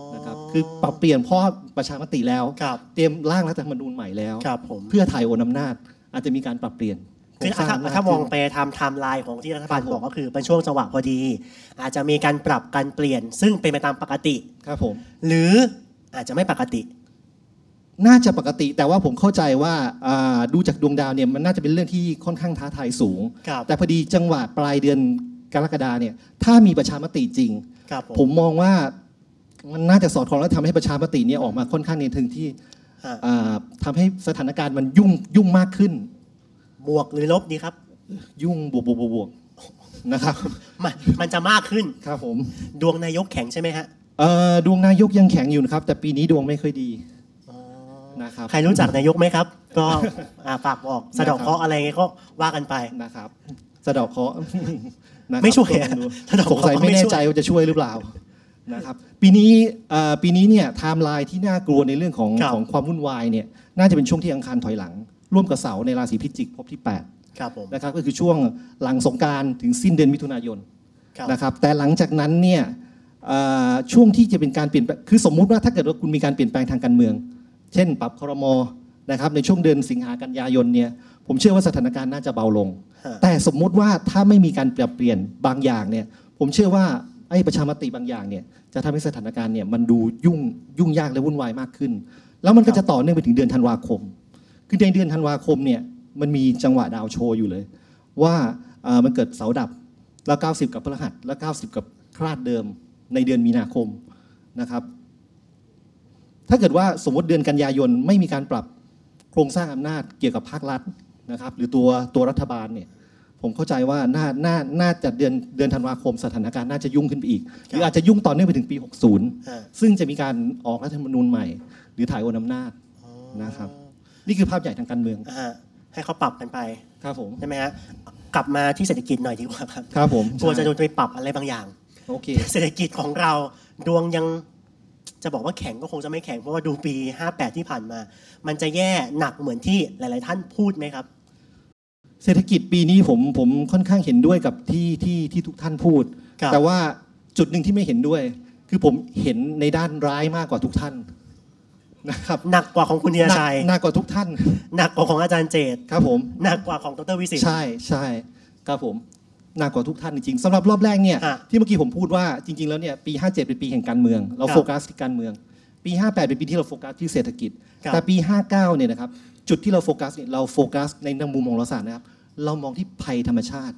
นะครับคือปรับเปลี่ยนเพราะประชามติแล้วครับเตรียมร่างรัฐธรรมนูญใหม่แล้วครับผมเพื่อถ่ายโอนอำนาจอาจจะมีการปรับเปลี่ยนคือถ้ามองไปทำไทม์ไลน์ของที่รัฐบาลบอกก็คือเป็นช่วงจังหวะพอดี อาจจะมีการปรับการเปลี่ยน ซึ่งเป็นไปตามปกติครับผมหรืออาจจะไม่ปกติน่าจะปกติแต่ว่าผมเข้าใจว่าดูจากดวงดาวเนี่ยมันน่าจะเป็นเรื่องที่ค่อนข้างท้าทายสูงครับแต่พอดีจังหวะปลายเดือนกรกฎาเนี่ยถ้ามีประชามติจริงครับผมมองว่ามันน่าจะสอดคล้องและทำให้ประชามติเนี่ยออกมาค่อนข้างในถึงที่ฮะทำให้สถานการณ์มันยุ่งมากขึ้นบวกหรือลบดีครับยุ่งบวกนะครับมันจะมากขึ้นครับผมดวงนายกแข็งใช่ไหมฮะดวงนายกยังแข็งอยู่นะครับแต่ปีนี้ดวงไม่ค่อยดีนะครับใครรู้จักนายกไหมครับ ก็ฝากบอกสะเดอกเคราะห์อะไรเงี้ยก็ว่ากันไปนะครับสะเดอกเคราะห์นะครับไม่ช่วยก็ลองดูสะเดาะสงเคราะห์สัยไม่ไม่แน่ช่วยใจว่าจะช่วยหรือเปล่านะครับปีนี้เนี่ยไทม์ไลน์ที่น่ากลัวในเรื่องของความวุ่นวายเนี่ยน่าจะเป็นช่วงที่อังคารถอยหลัง ร่วมกับเสาร์ในราศีพิจิกพบที่ครับผม 8นะครับก็คือช่วงหลังสงกรานต์ถึงสิ้นเดือนมิถุนายนครับนะครับแต่หลังจากนั้นเนี่ยช่วงที่จะเป็นการเปลี่ยนแปลงคือสมมุติว่าถ้าเกิดว่าคุณมีการเปลี่ยนแปลงทางการเมือง เช่นปรับครม.นะครับในช่วงเดือนสิงหากันยายนเนี่ยผมเชื่อว่าสถานการณ์น่าจะเบาลงฮะแต่สมมุติว่าถ้าไม่มีการเปลี่ยนบางอย่างเนี่ยผมเชื่อว่าไอ้ประชามติบางอย่างเนี่ยจะทำให้สถานการณ์เนี่ยมันดูยุ่งยากและวุ่นวายมากขึ้น แล้วมันก็จะต่อเนื่องไปถึงเดือนธันวาคม คือในเดือนธันวาคมเนี่ยมันมีจังหวะดาวโชว์อยู่เลย ว่ามันเกิดเสาดับแล้ว90กับพฤหัสแล้ว90กับคราดเดิมในเดือนมีนาคมนะครับถ้าเกิดว่าสมมติเดือนกันยายนไม่มีการปรับโครงสร้างอำนาจเกี่ยวกับภาครัฐนะครับหรือตัวรัฐบาลเนี่ยผมเข้าใจว่าน่าจะเดือนธันวาคมสถานการณ์น่าจะยุ่งขึ้นไปอีกหรืออาจจะยุ่งต่อเนื่องไปถึงปีฮะ 60 ซึ่งจะมีการออกรัฐธรรมนูญใหม่ หรือถ่ายโอนอำนาจนะครับนี่คือภาพใหญ่ทางการเมืองให้เขาปรับกันไปครับผมใช่ไหมฮะกลับมาที่เศรษฐกิจหน่อยดีกว่าครับครับผมกลัวจะโดนไปปรับอะไรบางอย่างโอเคเศรษฐกิจของเราดวงยังจะบอกว่าแข็งก็คงจะไม่แข็งเพราะว่าดูปี 58 ที่ผ่านมา มันจะแย่หนักเหมือนที่หลาย ๆ ท่านพูดไหมครับเศรษฐกิจปีนี้ผมค่อนข้างเห็นด้วยกับที่ทุกท่านพูดครับแต่ว่าจุดหนึ่งที่ไม่เห็นด้วย คือผมเห็นในด้านร้ายมากกว่าทุกท่านนะครับหนักกว่าของคุณธีรชัยหนักกว่าทุกท่านหนักกว่าของอาจารย์เจตครับผมหนักกว่าของดรวิสิทธิ์ใช่ครับผมหนักกว่าทุกท่านจริงๆสำหรับรอบแรกเนี่ยฮะที่เมื่อกี้ผมพูดว่าจริงๆแล้วเนี่ยปี 57 เป็นปีแห่งการเมือง เราครับโฟกัสที่การเมือง ปี 58 เป็นปีที่เราโฟกัสที่เศรษฐกิจครับแต่ปี 59 เนี่ยนะครับจุดที่เราโฟกัสเนี่ยเราโฟกัสในมุมมองโหราศาสตร์นะครับเรามองที่ภัยธรรมชาติ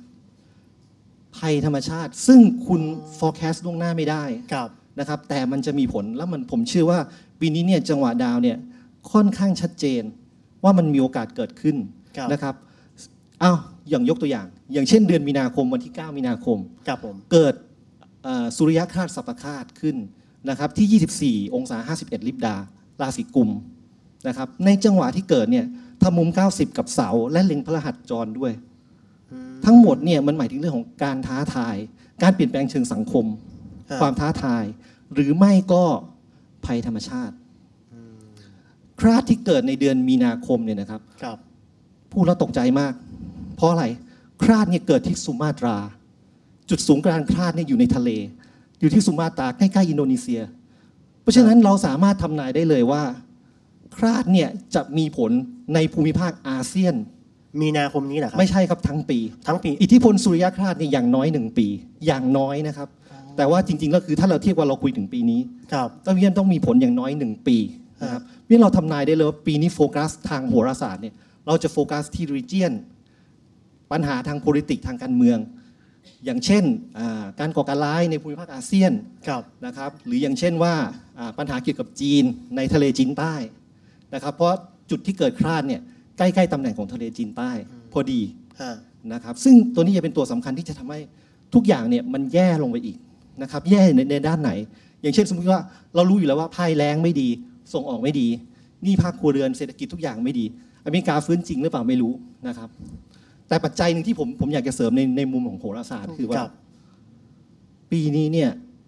ซึ่งคุณ forecast ล่วงหน้าไม่ได้ครับนะครับแต่มันจะมีผลแล้วผมเชื่อว่าปีนี้เนี่ยจังหวะดาวเนี่ยค่อนข้างชัดเจนว่ามันมีโอกาสเกิดขึ้นครับนะครับอย่างยกตัวอย่าง อย่างเช่นเดือนมีนาคมวันที่ 9 มีนาคมครับผมเกิดสุริยคราสสัปคาสขึ้นนะครับที่ 24 องศา 51 ลิบดาราศีกุมนะครับในจังหวะที่เกิดเนี่ยทำมุม 90 กับเสาและเล็งพฤหัสจรด้วย ทั้งหมดเนี่ยมันหมายถึงเรื่องของการท้าทาย การเปลี่ยนแปลงเชิงสังคมฮะความท้าทาย หรือไม่ก็ภัยธรรมชาติ คราสที่เกิดในเดือนมีนาคมเนี่ยนะครับครับพูดแล้วตกใจมาก เพราะอะไร คราสเนี่ยเกิดที่สุมาตรา จุดศูนย์กลางคราสเนี่ยอยู่ในทะเล อยู่ที่สุมาตราใกล้ๆอินโดนีเซีย เพราะฉะนั้นเราสามารถทำนายได้เลยว่า คราสเนี่ยจะมีผลในภูมิภาคอาเซียนมีนาคมนี้เหรอครับไม่ใช่ครับทั้งปีทั้งปีอิทธิพลสุริยคราสเนี่ยอย่างน้อย1 ปีอย่างน้อยนะครับ แต่ว่าจริงๆก็คือถ้าเราเทียบว่าเราคุยถึงปีนี้ครับต้องมีผลอย่างน้อย1 ปีนะครับนี่เราทำนายได้เลยว่าปีนี้โฟกัสทางโหราศาสตร์เนี่ยเราจะโฟกัสที่ region ปัญหาทาง politics ทางการเมือง อย่างเช่นการก่อการร้ายในภูมิภาคอาเซียนครับนะครับหรืออย่างเช่นว่าปัญหาเกี่ยวกับจีนในทะเลจีนใต้นะครับเพราะจุดที่เกิดคราสเนี่ยใกล้ๆตำแหน่งของทะเลจีนใต้พอดีฮะนะครับซึ่งตัวนี้จะเป็นตัวสำคัญที่จะทำให้ทุกอย่างเนี่ยมันแย่ลงไปอีกนะครับแย่ในด้านไหน อย่างเช่นสมมติว่าเรารู้อยู่แล้วว่าภัยแล้งไม่ดีส่งออกไม่ดีหนี้ภาคครัวเรือนเศรษฐกิจทุกอย่างไม่ดีอเมริกาฟื้นจริงหรือเปล่าไม่รู้นะครับแต่ปัจจัยหนึ่งที่ผมอยากจะเสริมในมุมของโหราศาสตร์คือว่าครับปีนี้เนี่ย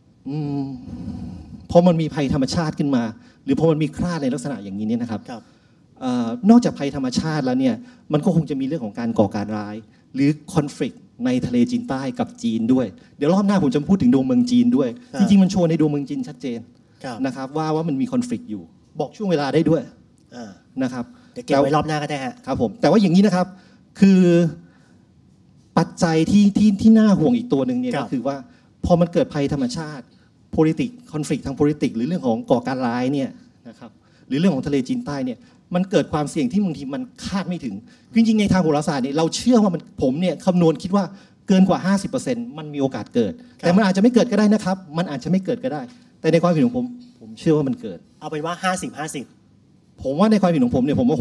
พอมันมีภัยธรรมชาติขึ้นมา หรือพอมันมีคราสในลักษณะอย่างนี้เนี่ยนะครับครับนอกจากภัยธรรมชาติแล้วเนี่ยมันก็คงจะมีเรื่องของการก่อการร้าย หรือคอนฟ lict ในทะเลจีนใต้กับจีนด้วยเดี๋ยวรอบหน้าผมจะพูดถึงดวงเมืองจีนด้วยครับจริงๆมันโชว์ในดวงเมืองจีนชัดเจนนะครับว่ามันมีคอนฟ lict อยู่บอกช่วงเวลาได้ด้วยนะครับเดี๋ยวเก็บไว้รอบหน้าก็ได้ฮะครับผมแต่ว่าอย่างนี้นะครับคือปัจจัยที่น่าห่วงอีกตัวหนึ่งเนี่ยก็คือว่าพอมันเกิดภัยธรรมชาติ politics conflict ทาง politics หรือเรื่องของก่อการร้ายเนี่ยนะครับหรือเรื่องของทะเลจีนใต้เนี่ยมันเกิดความเสี่ยงที่บางทีมันคาดไม่ถึงจริงๆในทางโหราศาสตร์เนี่ยเราเชื่อว่าผมเนี่ยคำนวณคิดว่าเกินกว่า 50% มันมีโอกาสเกิดแต่มันอาจจะไม่เกิดก็ได้นะครับมันอาจจะไม่เกิดก็ได้แต่ในความเห็นของผมเชื่อว่ามันเกิดเอาเป็นว่า50-50 ผมว่าในความเห็นของผมเนี่ยผมว่า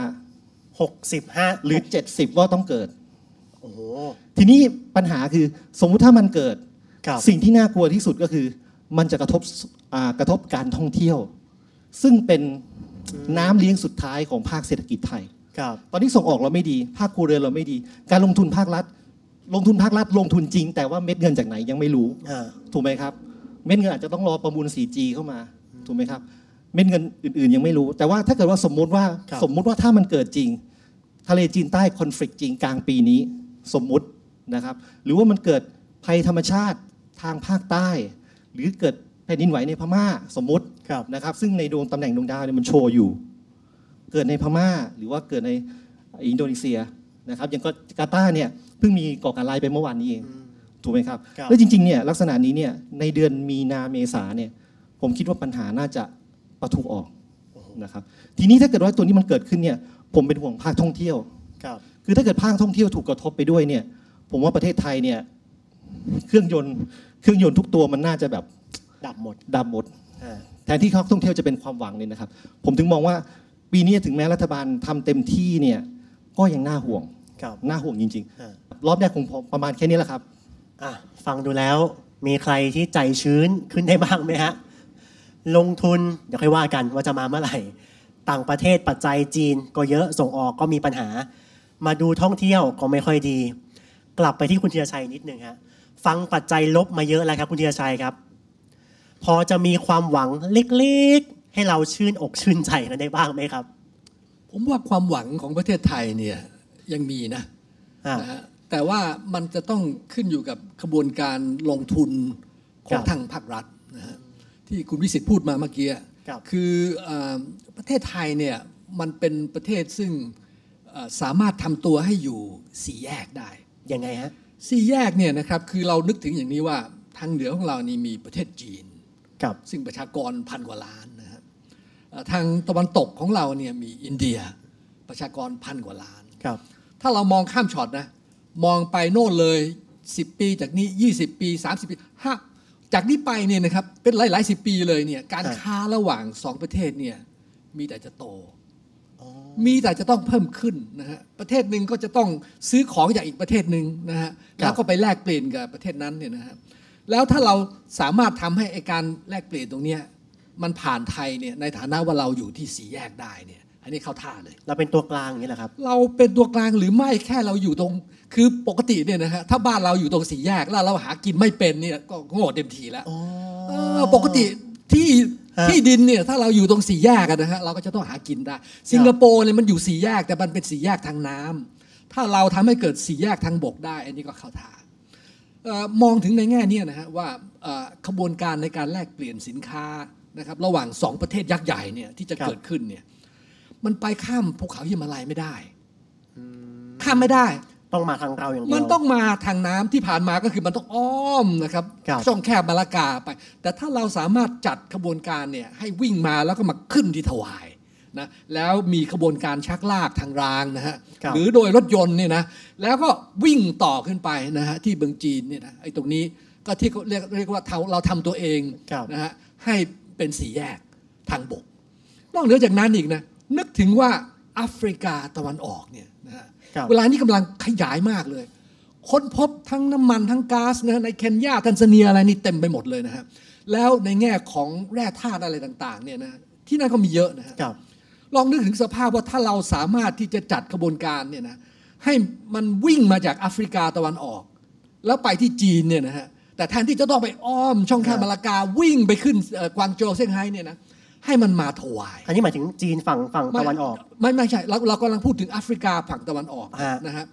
65หรือ70ว่าต้องเกิดโอ้โหทีนี้ปัญหาคือสมมุติถ้ามันเกิดสิ่งที่น่ากลัวที่สุดก็คือมันจะกระทบการท่องเที่ยวซึ่งเป็นน้ำเลี้ยงสุดท้ายของภาคเศรษฐกิจไทยตอนนี้ส่งออกเราไม่ดีภาคครัวเรือนเราไม่ดีการลงทุนภาครัฐลงทุนจริงแต่ว่าเม็ดเงินจากไหนยังไม่รู้ถูกไหมครับเม็ดเงินอาจจะต้องรอประมูล 4G เข้ามาถูกไหมครับเม็ดเงินอื่นๆยังไม่รู้แต่ว่าถ้าเกิดว่าสมมุติว่าถ้ามันเกิดจริงทะเลจีนใต้คอนฟ lict จริงกลางปีนี้สมมุตินะครับหรือว่ามันเกิดภัยธรรมชาติทางภาคใต้หรือเกิดแผ่นดินไหวในพม่าสมมุตินะครับซึ่งในตำแหน่งดวงดาวเนี่ยมันโชว์อยู่เกิดในพม่าหรือว่าเกิดในอินโดนีเซียนะครับอย่างกาตาร์เนี่ยเพิ่งมีก่อการร้ายไปเมื่อวานนี้เองถูกไหมครับแล้วจริงๆเนี่ยลักษณะนี้เนี่ยในเดือนมีนาเมษาเนี่ยผมคิดว่าปัญหาน่าจะปะทุออกนะครับทีนี้ถ้าเกิดว่าตัวนี้มันเกิดขึ้นเนี่ยผมเป็นห่วงภาคท่องเที่ยวคือถ้าเกิดภาคท่องเที่ยวถูกกระทบไปด้วยเนี่ยผมว่าประเทศไทยเนี่ยเครื่องยนต์ทุกตัวมันน่าจะแบบดับหมดแทนที่ท่องเที่ยวจะเป็นความหวังเนี่ยนะครับผมถึงมองว่าปีนี้ถึงแม้รัฐบาลทำเต็มที่เนี่ยก็ยังน่าห่วงจริงๆรอบแรกคงประมาณแค่นี้แหละครับฟังดูแล้วมีใครที่ใจชื้นขึ้นได้บ้างไหมฮะลงทุนเดี๋ยวค่อยว่ากันว่าจะมาเมื่อไหร่ต่างประเทศปัจจัยจีนก็เยอะส่งออกก็มีปัญหามาดูท่องเที่ยวก็ไม่ค่อยดีกลับไปที่คุณธีรชัยนิดนึงฮะฟังปัจจัยลบมาเยอะแล้วครับคุณธีรชัยครับพอจะมีความหวังเล็กๆให้เราชื่นอกชื่นใจกันได้บ้างไหมครับผมว่าความหวังของประเทศไทยเนี่ยยังมีนะแต่ว่ามันจะต้องขึ้นอยู่กับขบวนการลงทุนของทางภาครัฐนะฮะที่คุณวิสิทธิ์พูดมาเมื่อกี้คือประเทศไทยเนี่ยมันเป็นประเทศซึ่งสามารถทำตัวให้อยู่สี่แยกได้ยังไงฮะสี่แยกเนี่ยนะครับคือเรานึกถึงอย่างนี้ว่าทางเหนือของเรานี่มีประเทศจีนซึ่งประชากร1,000 กว่าล้านนะฮะทางตะวันตกของเราเนี่ยมีอินเดียประชากร1,000 กว่าล้านถ้าเรามองข้ามช็อตนะมองไปโน่นเลย10 ปีจากนี้20 ปี30 ปีจากนี้ไปเนี่ยนะครับเป็นหลาย10 ปีเลยเนี่ยการค้าระหว่าง2ประเทศเนี่ยมีแต่จะโตมีแต่จะต้องเพิ่มขึ้นนะฮะประเทศหนึ่งก็จะต้องซื้อของจากอีกประเทศหนึ่งนะฮะแล้วก็ไปแลกเปลี่ยนกับประเทศนั้นเนี่ยนะฮะแล้วถ้าเราสามารถทำให้การแลกเปลี่ยนตรงนี้มันผ่านไทยเนี่ยในฐานะว่าเราอยู่ที่สี่แยกได้เนี่ยอันนี้เข้าท่าเลยเราเป็นตัวกลางอย่างนี้แหละครับเราเป็นตัวกลางหรือไม่แค่เราอยู่ตรงคือปกติเนี่ยนะฮะถ้าบ้านเราอยู่ตรงสี่แยกแล้วเราหากินไม่เป็นเนี่ยก็โง่เต็มทีแล้วปกติที่ดินเนี่ยถ้าเราอยู่ตรงสี่แยกกันนะฮะเราก็จะต้องหากินได้สิงคโปร์เนี่ยมันอยู่สี่แยกแต่มันเป็นสี่แยกทางน้ำถ้าเราทำให้เกิดสี่แยกทางบกได้อันนี้ก็เข้าท่ามองถึงในแง่นี้นะฮะว่าขบวนการในการแลกเปลี่ยนสินค้านะครับระหว่าง2ประเทศยักษ์ใหญ่เนี่ยที่จะเกิดขึ้นเนี่ยมันไปข้ามภูเขาหิมาลัยไม่ได้ข้ามไม่ได้ต้องมาทางเราอย่างเดียวมันต้องมาทางน้ำที่ผ่านมาก็คือมันต้องอ้อมนะครับช่องแคบมาลากาไปแต่ถ้าเราสามารถจัดขบวนการเนี่ยให้วิ่งมาแล้วก็มาขึ้นที่ถวายนะแล้วมีขบวนการชักลากทางรางนะฮะหรือโดยรถยนต์เนี่ยนะแล้วก็วิ่งต่อขึ้นไปนะฮะที่เมืองจีนเนี่ยนะไอ้ตรงนี้ก็ที่เรียกว่าเราทำตัวเองนะฮะให้เป็นสี่แยกทางบกนอกเหนือจากนั้นอีกนะนึกถึงว่าแอฟริกาตะวันออกเนี่ยนะฮะเวลานี้กำลังขยายมากเลยค้นพบทั้งน้ำมันทั้งก๊าซนะในเคนยาทันซาเนียอะไรนี่เต็มไปหมดเลยนะฮะแล้วในแง่ของแร่ธาตุอะไรต่างๆเนี่ยนะที่นั่นก็มีเยอะนะฮะลองนึกถึงสภาพว่าถ้าเราสามารถที่จะจัดขบวนการเนี่ยนะให้มันวิ่งมาจากแอฟริกาตะวันออกแล้วไปที่จีนเนี่ยนะฮะแต่แทนที่จะต้องไปอ้อมช่องแคบมาลากาวิ่งไปขึ้นกวางโจวเซี่ยงไฮ้เนี่ยนะให้มันมาถวายอันนี้หมายถึงจีนฝั่งตะวันออกไม่ใช่เรากำลังพูดถึงแอฟริกาฝั่งตะวันออกนะฮะ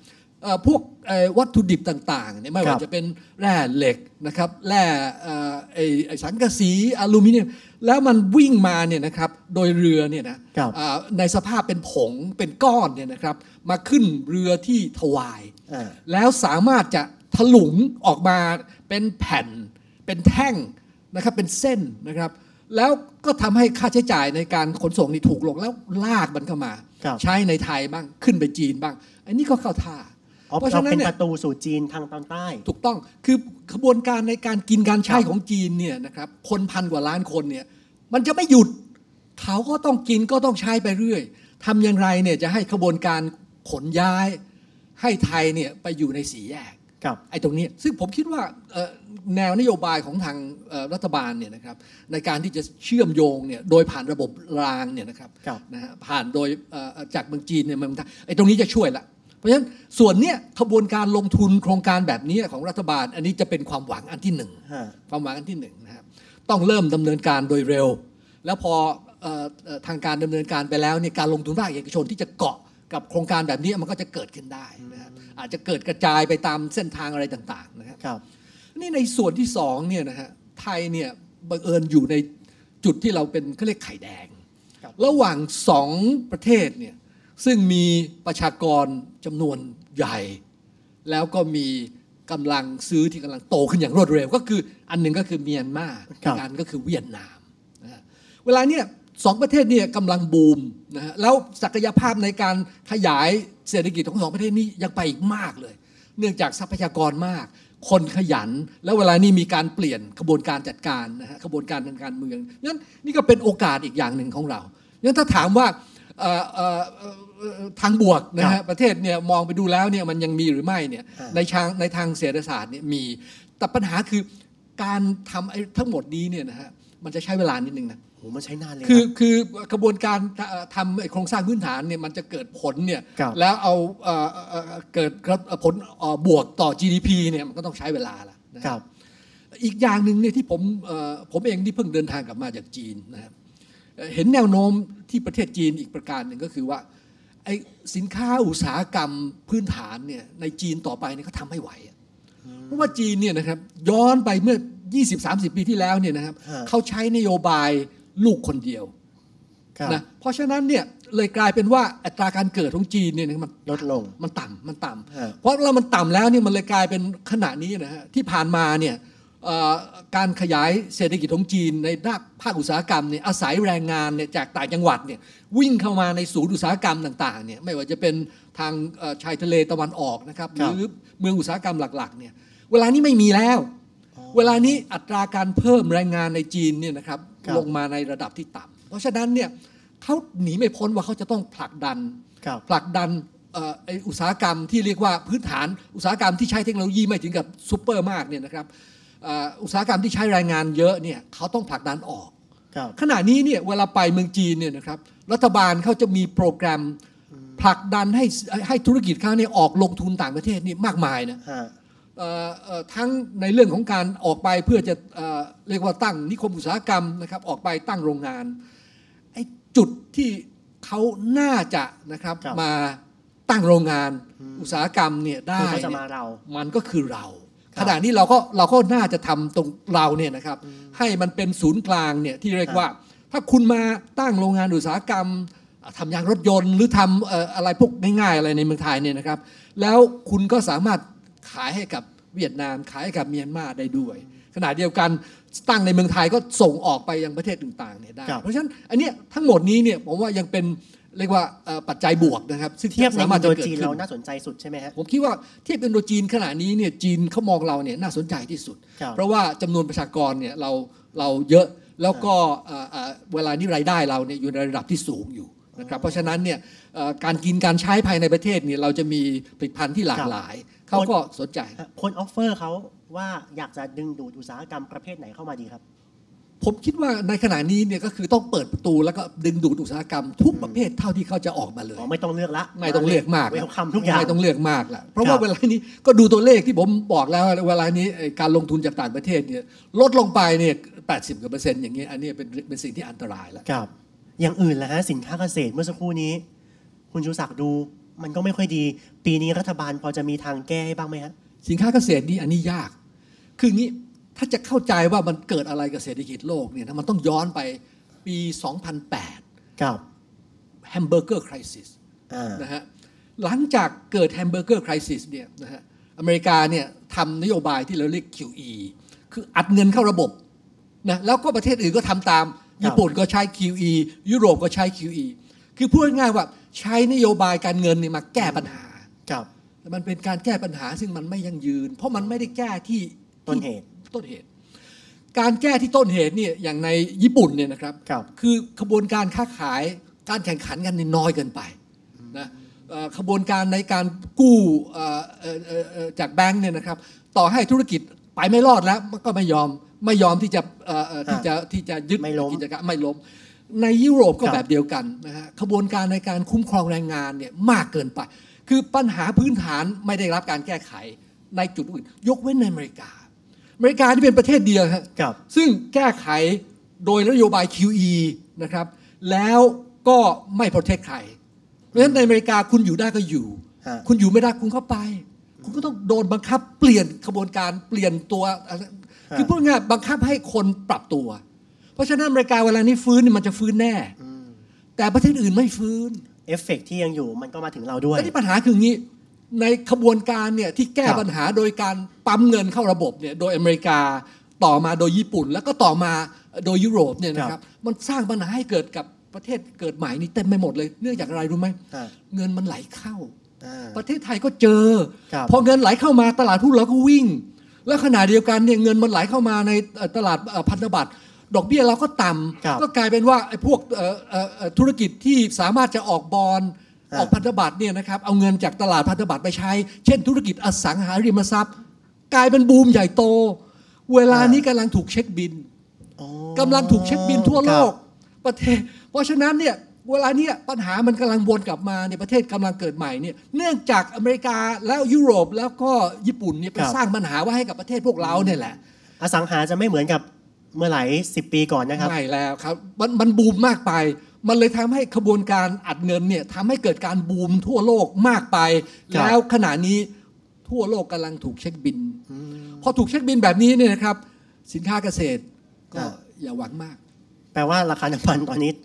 พวกวัตถุดิบต่างๆเนี่ยไม่ว่าจะเป็นแร่เหล็กนะครับแร่สังกะสีอลูมิเนียมแล้วมันวิ่งมาเนี่ยนะครับโดยเรือเนี่ยนะในสภาพเป็นผงเป็นก้อนเนี่ยนะครับมาขึ้นเรือที่ทวายแล้วสามารถจะถลุงออกมาเป็นแผ่นเป็นแท่งนะครับเป็นเส้นนะครับแล้วก็ทำให้ค่าใช้จ่ายในการขนส่งนี่ถูกลงแล้วลากมันเข้ามาใช้ในไทยบ้างขึ้นไปจีนบ้างอันนี้ก็เข้าท่าเพราะฉะนั้นเป็นประตูสู่จีนทางตอนใต้ถูกต้องคือขบวนการในการกินการใช้ของจีนเนี่ยนะครับคน1,000 กว่าล้านคนเนี่ยมันจะไม่หยุดเขาก็ต้องกินก็ต้องใช้ไปเรื่อยทำอย่างไรเนี่ยจะให้ขบวนการขนย้ายให้ไทยเนี่ยไปอยู่ใน4 แยกไอ้ตรงนี้ซึ่งผมคิดว่าแนวนโยบายของทางรัฐบาลเนี่ยนะครับในการที่จะเชื่อมโยงเนี่ยโดยผ่านระบบรางเนี่ยนะครับนะฮะผ่านโดยจากเมืองจีนเนี่ยเมืองไทยไอ้ตรงนี้จะช่วยละเพราะฉะนั้นส่วนเนี้ยขบวนการลงทุนโครงการแบบนี้ของรัฐบาลอันนี้จะเป็นความหวังอันที่1ความหวังอันที่1นะครับต้องเริ่มดำเนินการโดยเร็วแล้วพอทางการดำเนินการไปแล้วเนี่ยการลงทุนภาคเอกชนที่จะเกาะกับโครงการแบบนี้มันก็จะเกิดขึ้นได้นะครับอาจจะเกิดกระจายไปตามเส้นทางอะไรต่างๆนะครับนี่ในส่วนที่2เนี่ยนะฮะไทยเนี่ยบังเอิญอยู่ในจุดที่เราเป็นเขาเรียกไข่แดงระหว่าง2ประเทศเนี่ยซึ่งมีประชากรจำนวนใหญ่แล้วก็มีกำลังซื้อที่กำลังโตขึ้นอย่างรวดเร็วก็คืออันหนึ่งก็คือเมียนมาอีกอันก็คือเวียดนามนะเวลาเนี่ย2ประเทศนี้กำลังบูมนะฮะแล้วศักยภาพในการขยายเศรษฐกิจของ2ประเทศนี้ยังไปอีกมากเลยเนื่องจากทรัพยากรมากคนขยันแล้วเวลานี้มีการเปลี่ยนกระบวนการจัดการนะฮะกระบวนการทางการเมืองนั้นนี่ก็เป็นโอกาสอีกอย่างหนึ่งของเรางั้นถ้าถามว่าทางบวกนะฮะประเทศเนี่ยมองไปดูแล้วเนี่ยมันยังมีหรือไม่เนี่ยในทางเศรษฐศาสตร์เนี่ยมีแต่ปัญหาคือการทำไอ้ทั้งหมดนี้เนี่ยนะฮะมันจะใช้เวลานิดนึงนะโหมันใช้นานเลยคือกระบวนการทำโครงสร้างพื้นฐานเนี่ยมันจะเกิดผลเนี่ยแล้วเอาเกิดผลบวกต่อ GDP เนี่ยมันก็ต้องใช้เวลาละนะครับอีกอย่างหนึ่งเนี่ยที่ผมเองที่เพิ่งเดินทางกลับมาจากจีนนะครับเห็นแนวโน้มที่ประเทศจีนอีกประการหนึ่งก็คือว่าไอ้สินค้าอุตสาหกรรมพื้นฐานเนี่ยในจีนต่อไปเนี่ยเขาทำไม่ไหวเพราะว่าจีนเนี่ยนะครับย้อนไปเมื่อ 20-30 ปีที่แล้วเนี่ยนะครับเขาใช้นโยบายลูกคนเดียวนะเพราะฉะนั้นเนี่ยเลยกลายเป็นว่าอัตราการเกิดของจีนเนี่ยมันลดลงมันต่ำเพราะเรามันต่ำแล้วเนี่ยมันเลยกลายเป็นขณะนี้นะฮะที่ผ่านมาเนี่ยการขยายเศรษฐกิจของจีนในด้านภาคอุตสาหกรรมเนี่ยอาศัยแรงงานเนี่ยจากต่างจังหวัดเนี่ยวิ่งเข้ามาในศูนย์อุตสาหกรรมต่างๆเนี่ยไม่ว่าจะเป็นทางชายทะเลตะวันออกนะครับหรือเมืองอุตสาหกรรมหลักๆเนี่ยเวลานี้ไม่มีแล้วเวลานี้อัตราการเพิ่มแรงงานในจีนเนี่ยนะครับลงมาในระดับที่ต่ำเพราะฉะนั้นเนี่ยเขาหนีไม่พ้นว่าเขาจะต้องผลักดันอุตสาหกรรมที่เรียกว่าพื้นฐานอุตสาหกรรมที่ใช้เทคโนโลยีไม่ถึงกับซุปเปอร์มากเนี่ยนะครับอุตสาหกรรมที่ใช้แรงงานเยอะเนี่ยเขาต้องผลักดันออกขณะนี้เนี่ยเวลาไปเมืองจีนเนี่ยนะครับรัฐบาลเขาจะมีโปรแกรมผลักดันให้ธุรกิจเขาเนี่ยออกลงทุนต่างประเทศนี่มากมายนะทั้งในเรื่องของการออกไปเพื่อจะเรียกว่าตั้งนิคมอุตสาหกรรมนะครับออกไปตั้งโรงงานไอ้จุดที่เขาน่าจะนะครับมาตั้งโรงงานอุตสาหกรรมเนี่ยได้มันก็คือเราขณะนี้เราก็น่าจะทำตรงเราเนี่ยนะครับให้มันเป็นศูนย์กลางเนี่ยที่เรียกว่าถ้าคุณมาตั้งโรงงานอุตสาหกรรมทำยางรถยนต์หรือทำอะไรพวกง่ายๆอะไรในเมืองไทยเนี่ยนะครับแล้วคุณก็สามารถขายให้กับเวียดนามขายให้กับเมียนมาได้ด้วยขณะเดียวกันตั้งในเมืองไทยก็ส่งออกไปยังประเทศต่างๆเนี่ยได้เพราะฉะนั้นอันนี้ทั้งหมดนี้เนี่ยผมว่ายังเป็นเรียกว่าปัจจัยบวกนะครับซึ่งเทียบในอินโดจีนเราน่าสนใจสุดใช่ไหมฮะผมคิดว่าเทียบอินโดจีนขณะนี้เนี่ยจีนเขามองเราเนี่ยน่าสนใจที่สุดเพราะว่าจำนวนประชากรเนี่ยเราเยอะแล้วก็เวลานี้รายได้เราเนี่ยอยู่ในระดับที่สูงอยู่นะครับเพราะฉะนั้นเนี่ยการกินการใช้ภายในประเทศเนี่ยเราจะมีผลิตภัณฑ์ที่หลากหลายเขาก็สนใจคนออฟเฟอร์เขาว่าอยากจะดึงดูดอุตสาหกรรมประเภทไหนเข้ามาดีครับผมคิดว่าในขณะนี้เนี่ยก็คือต้องเปิดประตูแล้วก็ดึงดูดอุตสาหกรรมทุกประเภทเท่าที่เขาจะออกมาเลยไม่ต้องเลือกละไม่ต้องเลือกมากเวลคัมทุกอย่างไม่ต้องเลือกมากละเพราะว่าเวลานี้ก็ดูตัวเลขที่ผมบอกแล้วเวลานี้การลงทุนจากต่างประเทศเนี่ยลดลงไปเนี่ย80%อย่างเงี้ยอันนี้เป็นสิ่งที่อันตรายแล้วครับอย่างอื่นล่ะฮะสินค้าเกษตรเมื่อสักครู่นี้คุณชูศักดิ์ดูมันก็ไม่ค่อยดีปีนี้รัฐบาลพอจะมีทางแก้ให้บ้างไหมฮะสินค้าเกษตรนี่อันนี้ยากคืองี้ถ้าจะเข้าใจว่ามันเกิดอะไรกับเศรษฐกิจโลกเนี่ยมันต้องย้อนไปปี 2008 ครับแฮมเบอร์เกอร์ไครซิสนะฮะหลังจากเกิดแฮมเบอร์เกอร์ไครซิสเนี่ยนะฮะอเมริกาเนี่ยทำนโยบายที่เราเรียก QE คืออัดเงินเข้าระบบนะแล้วก็ประเทศอื่นก็ทำตามญี่ปุ่นก็ใช้ QE ยุโรปก็ใช้ QE คือพูดง่ายๆว่าใช้นโยบายการเงินนี่มาแก้ปัญหาแต่มันเป็นการแก้ปัญหาซึ่งมันไม่ยั่งยืนเพราะมันไม่ได้แก้ที่ต้นเหตุการแก้ที่ต้นเหตุเนี่ยอย่างในญี่ปุ่นเนี่ยนะครับคือขบวนการค้าขายการแข่งขันกันนี่น้อยเกินไปนะขบวนการในการกู้จากแบงก์เนี่ยนะครับต่อให้ธุรกิจไปไม่รอดแล้วมันก็ไม่ยอมที่จะยึดกิจการไม่ล้มในยุโรปก็แบบเดียวกันนะฮะขบวนการในการคุ้มครองแรงงานเนี่ยมากเกินไปคือปัญหาพื้นฐานไม่ได้รับการแก้ไขในจุดอื่นยกเว้นในอเมริกาที่เป็นประเทศเดียวครับซึ่งแก้ไขโดยนโยบาย QE นะครับแล้วก็ไม่โปรเทคใครเพราะฉะนั้นในอเมริกาคุณอยู่ได้ก็อยู่คุณอยู่ไม่ได้คุณก็ไปคุณก็ต้องโดนบังคับเปลี่ยนขบวนการเปลี่ยนตัวคือพูดง่ายบังคับให้คนปรับตัวเพราะฉะนั้นอเมริกาเวลานี้ฟื้นมันจะฟื้นแน่แต่ประเทศอื่นไม่ฟื้นเอฟเฟกต์ที่ยังอยู่มันก็มาถึงเราด้วยและที่ปัญหาคืองี้ในขบวนการเนี่ยที่แก้ปัญหาโดยการปั๊มเงินเข้าระบบเนี่ยโดยอเมริกาต่อมาโดยญี่ปุ่นแล้วก็ต่อมาโดยยุโรปเนี่ยนะครับมันสร้างปัญหาให้เกิดกับประเทศเกิดใหม่นี่เต็มไปหมดเลยเนื่องจากอะไรรู้ไหมเงินมันไหลเข้าประเทศไทยก็เจอพอเงินไหลเข้ามาตลาดหุ้นเราก็วิ่งแล้วขณะเดียวกันเนี่ยเงินมันไหลเข้ามาในตลาดพันธบัตรดอกเบี้ยเราก็ต่ำก็กลายเป็นว่าไอ้พวกธุรกิจที่สามารถจะออกบอนด์ออกพันธบัตรเนี่ยนะครับเอาเงินจากตลาดพันธบัตรไปใช้เช่นธุรกิจอสังหาริมทรัพย์กลายเป็นบูมใหญ่โตเวลานี้กำลังถูกเช็คบินทั่วโลกประเทศเพราะฉะนั้นเนี่ยเวลานี้ปัญหามันกำลังวนกลับมาในประเทศกำลังเกิดใหม่เนี่ยเนื่องจากอเมริกาแล้วยุโรปแล้วก็ญี่ปุ่นเนี่ยไปสร้างปัญหาไว้ให้กับประเทศพวกเราเนี่ยแหละอสังหาจะไม่เหมือนกับเมื่อหลาย10 ปีก่อนนะครับไม่แล้วครับมันบูมมากไปมันเลยทำให้ขบวนการอัดเงินเนี่ยทำให้เกิดการบูมทั่วโลกมากไปแล้วขณะนี้ทั่วโลกกำลังถูกเช็คบินพอถูกเช็คบินแบบนี้เนี่ยนะครับสินค้าเกษตรก็อย่าหวังมากแปลว่าราคาน้ำมันตอนนี้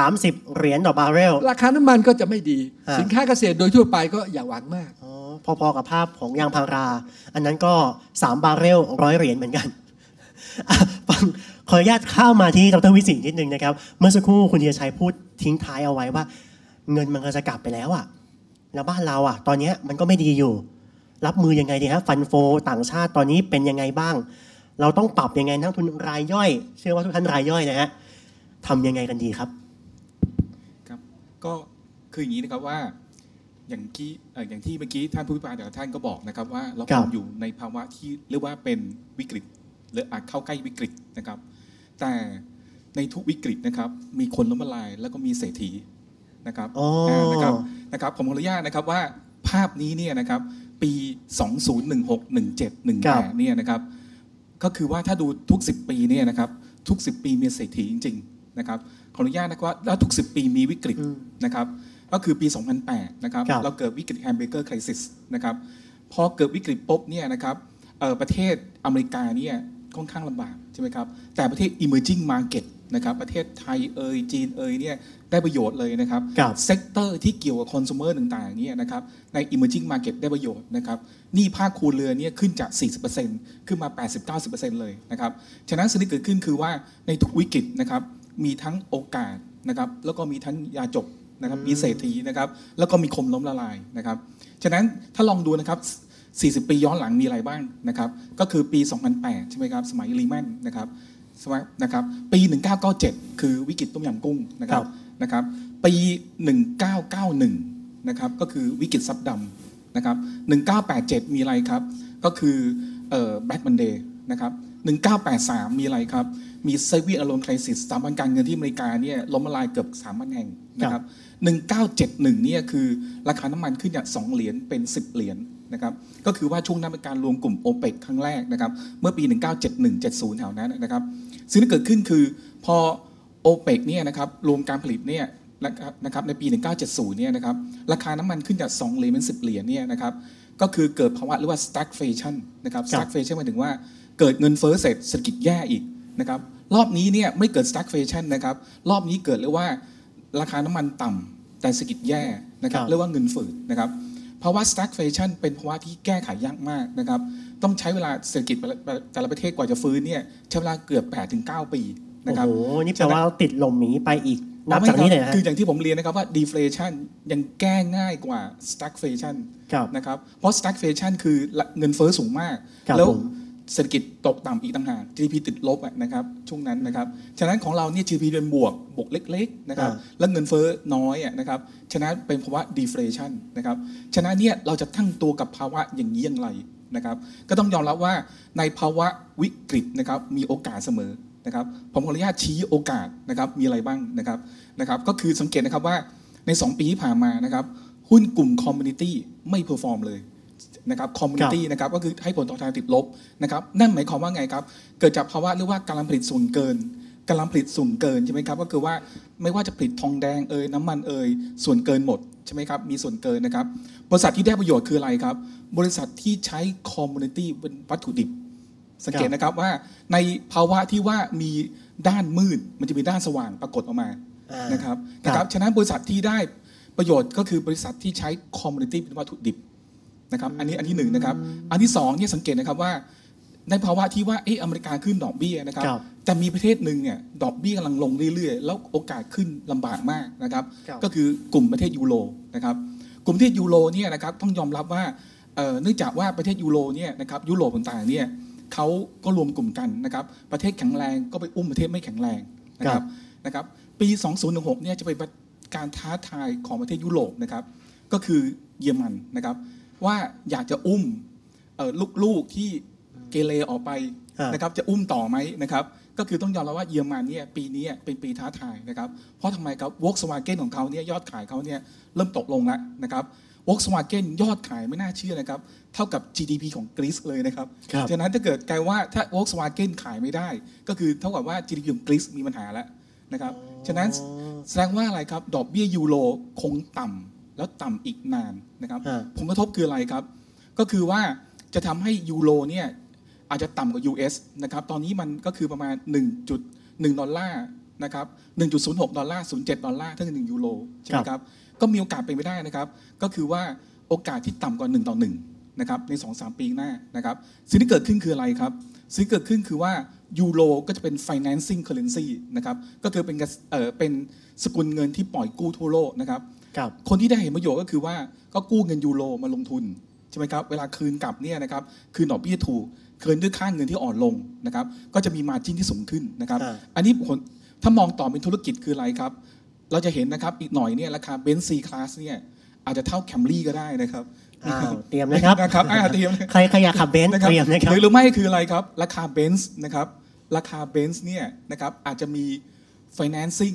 30 เหรียญต่อบาร์เรลราคาน้ำมันก็จะไม่ดีสินค้าเกษตรโดยทั่วไปก็อย่าหวังมากพอๆกับภาพของยางพาราอันนั้นก็3 บาร์เรล100 เหรียญเหมือนกันขออนุญาตเข้ามาที่ดร.วิสิทธิ์นิดนึงนะครับเมื่อสักครู่คุณธีรชัยพูดทิ้งท้ายเอาไว้ว่าเงินมันก็จะกลับไปแล้วอ่ะแล้วบ้านเราอ่ะตอนนี้มันก็ไม่ดีอยู่รับมือยังไงดีฮะฟันโฟต่างชาติตอนนี้เป็นยังไงบ้างเราต้องปรับยังไงนักทุนรายย่อยเชื่อว่าทุกท่านรายย่อยนะฮะทำยังไงกันดีครับครับก็คืออย่างนี้นะครับว่าอย่างที่เมื่อกี้ท่านผู้พิพากษาแต่ละท่านก็บอกนะครับว่าเราคงอยู่ในภาวะที่เรียกว่าเป็นวิกฤตหรืออาจเข้าใกล้วิกฤตนะครับแต่ในทุกวิกฤตนะครับมีคนล้มละลายแล้วก็มีเศรษฐีนะครับนะครับผมขออนุญาตนะครับว่าภาพนี้เนี่ยนะครับปี2016 17 18เนี่ยนะครับก็คือว่าถ้าดูทุก10 ปีเนี่ยนะครับทุก10 ปีมีเศรษฐีจริงๆนะครับขออนุญาตนะครับว่าแล้วทุก10 ปีมีวิกฤตนะครับก็คือปี2008นะครับเราเกิดวิกฤตแฮมเบอร์เกอร์ไครซิสนะครับพอเกิดวิกฤตปุ๊บเนี่ยนะครับประเทศอเมริกาเนี่ยค่อนข้างลำบากใช่ไหมครับแต่ประเทศ emerging market นะครับประเทศไทยจีนเนี่ยได้ประโยชน์เลยนะครับเซกเตอร์ที่เกี่ยวกับคอน sumer ต่างๆเนี่ยนะครับใน emerging market ได้ประโยชน์นะครับหนี้ภาคครัวเรือนเนี่ยขึ้นจาก 40% ขึ้นมา 80-90% เลยนะครับฉะนั้นสิ่งที่เกิดขึ้นคือว่าในทุกวิกฤตนะครับมีทั้งโอกาสนะครับแล้วก็มีทั้งยาจกนะครับมีเศรษฐีนะครับแล้วก็มีคมล้มละลายนะครับฉะนั้นถ้าลองดูนะครับ40 ปีย้อนหลังมีอะไรบ้างนะครับก็คือปี2008ใช่ไหมครับสมัยลีแมนนะครับปี1997คือวิกฤตต้มยำกุ้งนะครับปี1991นะครับก็คือวิกฤตซับดำนะครับ1987มีอะไรครับก็คือแบล็กมันเดย์นะครับ1983มีอะไรครับมีเซเวียอโลนไครซิสสถาบันการเงินที่อเมริกาเนี่ยล้มละลายเกือบ 3,000 แห่งนะครับ1971เนี่ยคือราคาน้ำมันขึ้นจาก2 เหรียญเป็น10 เหรียญนะครับก็คือว่าช่วงนั้นเป็นการรวมกลุ่มโอเปกครั้งแรกนะครับเมื่อปี1971-70แถวนั้นนะครับสิ่งที่เกิดขึ้นคือพอโอเปกเนี่ยนะครับรวมการผลิตเนี่ยนะครับในปี 1970 เนี่ยนะครับราคาน้ำมันขึ้นจาก2 เหรียญเป็น 10 เหรียญเนี่ยนะครับก็คือเกิดภาวะเรียกว่า stagflation นะครับ stagflation หมายถึงว่าเกิดเงินเฟ้อเสร็จเศรษฐกิจแย่อีกนะครับรอบนี้เนี่ยไม่เกิด stagflation นะครับรอบนี้เกิดเรียกว่าราคาน้ำมันต่ำแต่เศรษฐกิจแย่นะครับเรียกว่าเงินฝืดนะครับภาวะ stagflation เป็นภาวะที่แก้ไขยากมากนะครับต้องใช้เวลาเศรษฐกิจแต่ละประเทศกว่าจะฟื้นเนี่ยใช้เวลาเกือบ 8-9 ปีนะครับโอ้โหนี่แปลว่าติดลมนี้ไปอีกนับจากนี้เลยนะคืออย่างที่ผมเรียนนะครับว่า deflation ยังแก้ง่ายกว่า stagflation นะครับเพราะ stagflation คือเงินเฟ้อสูงมากแล้วเศรษฐกิจตกต่ำอีกต่างหาก GDP ติดลบนะครับช่วงนั้นนะครับฉะนั้นของเราเนี่ย GDP เป็นบวกเล็กๆนะครับแล้วเงินเฟ้อน้อยนะครับฉะนั้นเป็นภาวะ deflation นะครับฉะนั้นเนี่ยเราจะตั้งตัวกับภาวะอย่างนี้อย่างไรนะครับก็ต้องยอมรับว่าในภาวะวิกฤตนะครับมีโอกาสเสมอนะครับผมขออนุญาตชี้โอกาสนะครับมีอะไรบ้างนะครับก็คือสังเกตนะครับว่าใน 2 ปีที่ผ่านมานะครับหุ้นกลุ่มคอมมูนิตี้ไม่เพอร์ฟอร์มเลยนะครับคอมมูนิตี้นะครับก็คือให้ผลตอบแทนติดลบนะครับนั่นหมายความว่าไงครับเกิดจากภาวะเรียกว่าการผลิตส่วนเกินใช่ไหมครับก็คือว่าไม่ว่าจะผลิตทองแดงน้ำมันส่วนเกินหมดใช่ไหมครับมีส่วนเกินนะครับบริษัทที่ได้ประโยชน์คืออะไรครับบริษัทที่ใช้คอมมูนิตี้เป็นวัตถุดิบสังเกตนะครับว่าในภาวะที่ว่ามีด้านมืดมันจะมีด้านสว่างปรากฏออกมานะครับฉะนั้นบริษัทที่ได้ประโยชน์ก็คือบริษัทที่ใช้คอมมูนิตี้เป็นวัตถุดิบนะครับอันที่1นะครับอันที่2เนี่ยสังเกตนะครับว่าในภาวะที่ว่าอเมริกาขึ้นดอกเบี้ยนะครับแต่มีประเทศหนึ่งเนี่ยดอกเบี้ยกำลังลงเรื่อยๆแล้วโอกาสขึ้นลำบากมากนะครับก็คือกลุ่มประเทศยูโรนะครับกลุ่มประเทศยูโรเนี่ยนะครับต้องยอมรับว่าเนื่องจากว่าประเทศยูโรเนี่ยนะครับยุโรปต่างๆเนี่ยเขาก็รวมกลุ่มกันนะครับประเทศแข็งแรงก็ไปอุ้มประเทศไม่แข็งแรงนะครับปี 2016 เนี่ยจะเป็นการท้าทายของประเทศยุโรปนะครับก็คือเยอรมันนะครับว่าอยากจะอุ้มลูกๆที่เกเรออกไปนะครับจะอุ้มต่อไหมนะครับก็คือต้องยอมรับว่าเยอรมันเนี่ยปีนี้เป็นปีท้าทายนะครับเพราะทำไมครับ Volkswagen ของเขาเนี่ยยอดขายเขาเนี่ยเริ่มตกลงแล้วนะครับ Volkswagen ยอดขายไม่น่าเชื่อนะครับเท่ากับ GDP ของกรีซเลยนะครับฉะนั้นถ้าเกิดกลายว่าถ้า Volkswagen ขายไม่ได้ก็คือเท่ากับว่า GDP ของกรีซมีปัญหาแล้วนะครับฉะนั้นแสดงว่าอะไรครับดอกเบี้ยยูโรคงต่ำแล้วต่ำอีกนานนะครับผลกระทบคืออะไรครับก็คือว่าจะทำให้ยูโรเนี่ยอาจจะต่ำกว่า US นะครับตอนนี้มันก็คือประมาณ 1.1 ดอลลาร์นะครับ 1.06 ดอลลาร์ 0.7 ดอลลาร์เท่ากับ1ยูโรใช่ไหมครับก็มีโอกาสเป็นไปได้นะครับก็คือว่าโอกาสที่ต่ำกว่า1:1นะครับใน 2-3 ปีหน้านะครับสิ่งที่เกิดขึ้นคืออะไรครับสิ่งที่เกิดขึ้นคือว่ายูโรก็จะเป็น financing currency นะครับก็คือเป็นสกุลเงินที่ปล่อยกู้ทั่วโลกนะครับคนที่ได้เห็นประโยชน์ก็คือว่าก็กู้เงินยูโรมาลงทุนใช่ไหมครับเวลาคืนกลับเนี่ยนะครับคืนดอกเบี้ยถูกคืนด้วยค่าเงินที่อ่อนลงนะครับก็จะมีมาร์จิ้นที่สูงขึ้นนะครับอันนี้ถ้ามองต่อเป็นธุรกิจคืออะไรครับเราจะเห็นนะครับอีกหน่อยเนี่ยราคาเบนซ์ C Class เนี่ยอาจจะเท่าแคมรี่ก็ได้นะครับเตรียมนะครับเตรียมใครอยากขับเบนซ์เตรียมนะครับหรือไม่คืออะไรครับราคาเบนซ์นะครับราคาเบนซ์เนี่ยนะครับอาจจะมี financing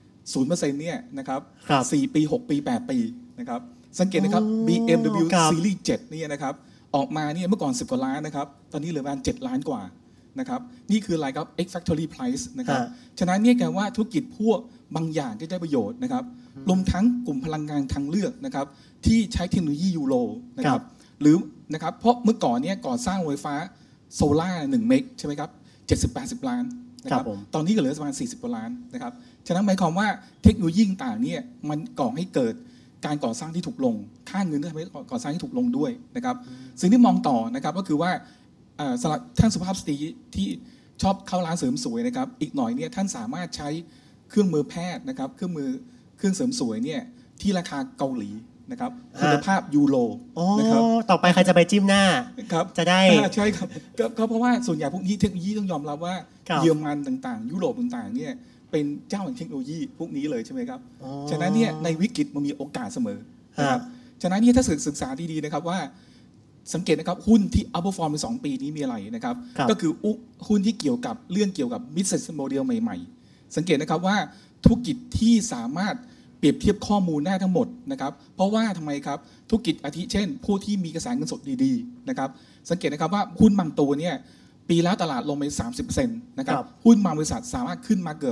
0% เนี่ยนะครับ4 ปี 6 ปี 8 ปีนะครับสังเกตนะครับ BMW Series 7เนี่ยนะครับออกมาเนี่ยเมื่อก่อน10 กว่าล้านนะครับตอนนี้เหลือประมาณ7 ล้านกว่านะครับนี่คืออะไรครับ X Factory Price นะครับฉะนั้นเนี่ยแปลว่าธุรกิจพวกบางอย่างที่ได้ประโยชน์นะครับรวมทั้งกลุ่มพลังงานทางเลือกนะครับที่ใช้เทคโนโลยียูโรนะครับหรือนะครับเพราะเมื่อก่อนเนี่ยก่อสร้างไฟฟ้าโซล่า1 เมกใช่ไหมครับ70-80 ล้านนะครับตอนนี้ก็เหลือประมาณ40 กว่าล้านนะครับฉะนั้นหมายความว่าเทคโนโลยีต่างๆเนี่ยมันก่อให้เกิดการก่อสร้างที่ถูกลงค่าเงินที่ทำให้ก่อสร้างที่ถูกลงด้วยนะครับสิ่งที่มองต่อนะครับก็คือว่าสำหรับท่านสุภาพสตรีที่ชอบเข้าร้านเสริมสวยนะครับอีกหน่อยเนี่ยท่านสามารถใช้เครื่องมือแพทย์นะครับเครื่องเสริมสวยเนี่ยที่ราคาเกาหลีนะครับคุณภาพยูโรนะครับต่อไปใครจะไปจิ้มหน้าจะได้ใช่ครับก็เพราะว่าส่วนใหญ่พวกนี้เทคโนโลยีต้องยอมรับว่าเยอรมันต่างๆยุโรปต่างๆเนี่ยเป็นเจ้าแห่งเทคโนโลยีพวกนี้เลยใช่ไหมครับฉะนั้นเนี่ยในวิกฤตมันมีโอกาสเสมอนะครับฉะนั้นเนี่ยถ้าศึกษาดีๆนะครับว่าสังเกตนะครับหุ้นที่ outperform ใน2 ปีนี้มีอะไรนะครับก็คือหุ้นที่เกี่ยวกับเรื่องเกี่ยวกับ business model ใหม่ๆสังเกตนะครับว่าธุรกิจที่สามารถเปรียบเทียบข้อมูลได้ทั้งหมดนะครับเพราะว่าทำไมครับธุรกิจอาทิเช่นผู้ที่มีกระแสเงินสดดีๆนะครับสังเกตนะครับว่าหุ้นบางตัวเนี่ยปีแล้วตลาดลงไป 30% นะครับหุ้นบางบริษัทสามารถขึ้นมาเกือบ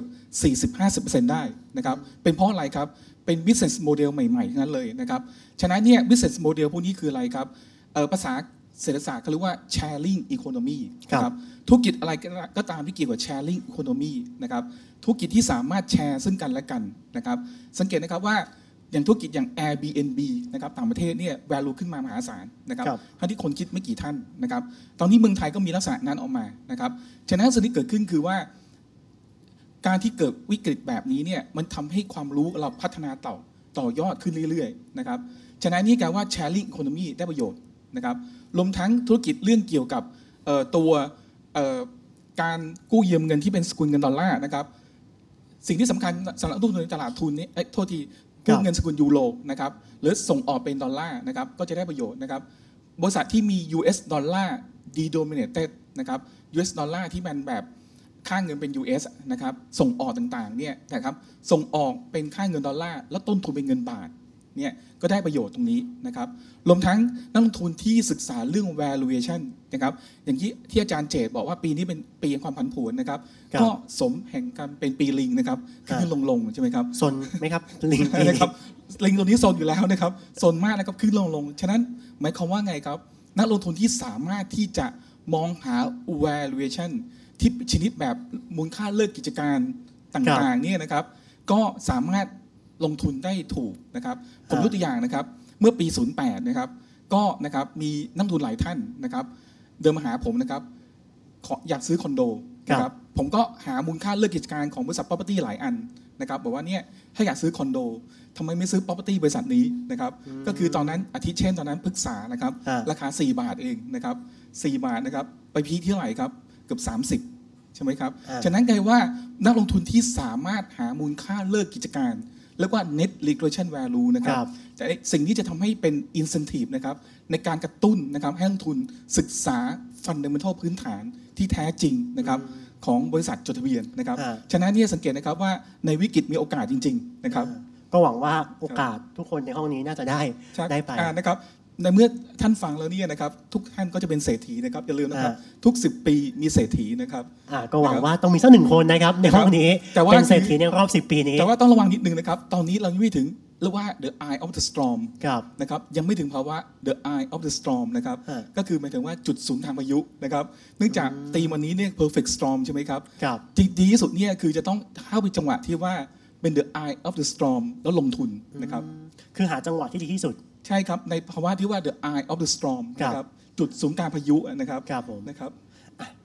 40-50% ได้นะครับเป็นเพราะอะไรครับเป็น business model ใหม่ๆทั้งนั้นเลยนะครับฉะนั้นเนี่ย business model พวกนี้คืออะไรครับภาษาเศรษฐศาสตร์เขาเรียกว่า sharing economy นะครับธุรกิจอะไรก็ตามที่เกี่ยวกับ sharing economy นะครับธุรกิจที่สามารถแชร์ซึ่งกันและกันนะครับสังเกตนะครับว่าอย่างธุรกิจอย่าง Airbnb นะครับต่างประเทศเนี่ย value ขึ้นมามหาศาลนะครับทั้งที่คนคิดไม่กี่ท่านนะครับตอนนี้เมืองไทยก็มีลักษณะนั้นออกมานะครับฉะนั้นสิ่งที่เกิดขึ้นคือว่าการที่เกิดวิกฤตแบบนี้เนี่ยมันทำให้ความรู้เราพัฒนาต่อยอดขึ้นเรื่อยๆนะครับฉะนั้นนี่กลายว่า sharing economy ได้ประโยชน์นะครับรวมทั้งธุรกิจเรื่องเกี่ยวกับตัวการกู้ยืมเงินที่เป็นสกุลเงินดอลลาร์นะครับสิ่งที่สำคัญสำหรับนักลงทุนในตลาดทุนนี้โทษทีกู้เงินสกุลยูโรนะครับหรือส่งออกเป็นดอลลาร์นะครับก็จะได้ประโยชน์นะครับบริษัทที่มี US ดอลลาร์ denominated นะครับ US ดอลลาร์ที่มันแบบค่าเงินเป็น US นะครับส่งออกต่างๆเนี่ยนะครับส่งออกเป็นค่าเงินดอลลาร์แล้วต้นทุนเป็นเงินบาทเนี่ยก็ได้ประโยชน์ตรงนี้นะครับรวมทั้งนักลงทุนที่ศึกษาเรื่อง valuation นะครับอย่างที่อาจารย์เจตบอกว่าปีนี้เป็นปีแห่งความผันผวนนะครับก็สมแห่งการเป็นปีลิงนะครับขึ้นลงใช่ไหมครับซนไหมครับลิงนะครับลิงตัวนี้ซนอยู่แล้วนะครับซนมากนะครับขึ้นลงฉะนั้นหมายความว่าไงครับนักลงทุนที่สามารถที่จะมองหา valuation ที่ชนิดแบบมูลค่าเลิกกิจการต่างๆเนี่ยนะครับก็สามารถลงทุนได้ถูกนะครับผมยกตัวอย่างนะครับเมื่อปี 08 นะครับก็นะครับมีนักลงทุนหลายท่านนะครับเดินมาหาผมนะครับอยากซื้อคอนโดนะครับผมก็หามูลค่าเลิกกิจการของบริษัท property หลายอันนะครับบอกว่าเนี่ยถ้าอยากซื้อคอนโดทำไมไม่ซื้อ property บริษัทนี้นะครับก็คือตอนนั้นอาทิเช่นตอนนั้นพฤกษานะครับราคา4 บาทเองนะครับ4 บาทนะครับไปพีคที่เท่าไหร่ครับเกือบ30ใช่ไหมครับฉะนั้นกลายว่านักลงทุนที่สามารถหามูลค่าเลิกกิจการเรียกว่า net liquidation value นะครับแต่สิ่งที่จะทำให้เป็น incentive นะครับในการกระตุ้นนะครับให้นักลงทุนศึกษา fundamental พื้นฐานที่แท้จริงนะครับของบริษัทจดทะเบียนนะครับฉะนั้นเนี่ยสังเกตนะครับว่าในวิกฤตมีโอกาสจริงๆนะครับก็หวังว่าโอกาสทุกคนในห้องนี้น่าจะได้ไปนะครับในเมื่อท่านฟังแล้วเนี่ยนะครับทุกท่านก็จะเป็นเศรษฐีนะครับอย่าลืมนะครับทุก10 ปีมีเศรษฐีนะครับก็หวังว่าต้องมีสัก1 คนนะครับในห้องนี้เป็นเศรษฐีในรอบ10 ปีนี้แต่ว่าต้องระวังนิดนึงนะครับตอนนี้เรายังไม่ถึงเรียกว่า the eye of the storm นะครับยังไม่ถึงภาวะ the eye of the storm นะครับก็คือหมายถึงว่าจุดศูนย์ทางพายุนะครับเนื่องจากธีมวันนี้เนี่ย perfect storm ใช่ไหมครับดีที่สุดเนี่ยคือจะต้องเข้าไปจังหวะที่ว่าเป็น the eye of the storm แล้วลงทุนนะครับคือหาจังหวะที่ดีที่สุดใช่ครับในภาวะที่ว่า the eye of the storm นะครับจุดศูนย์กลางพายุนะครับ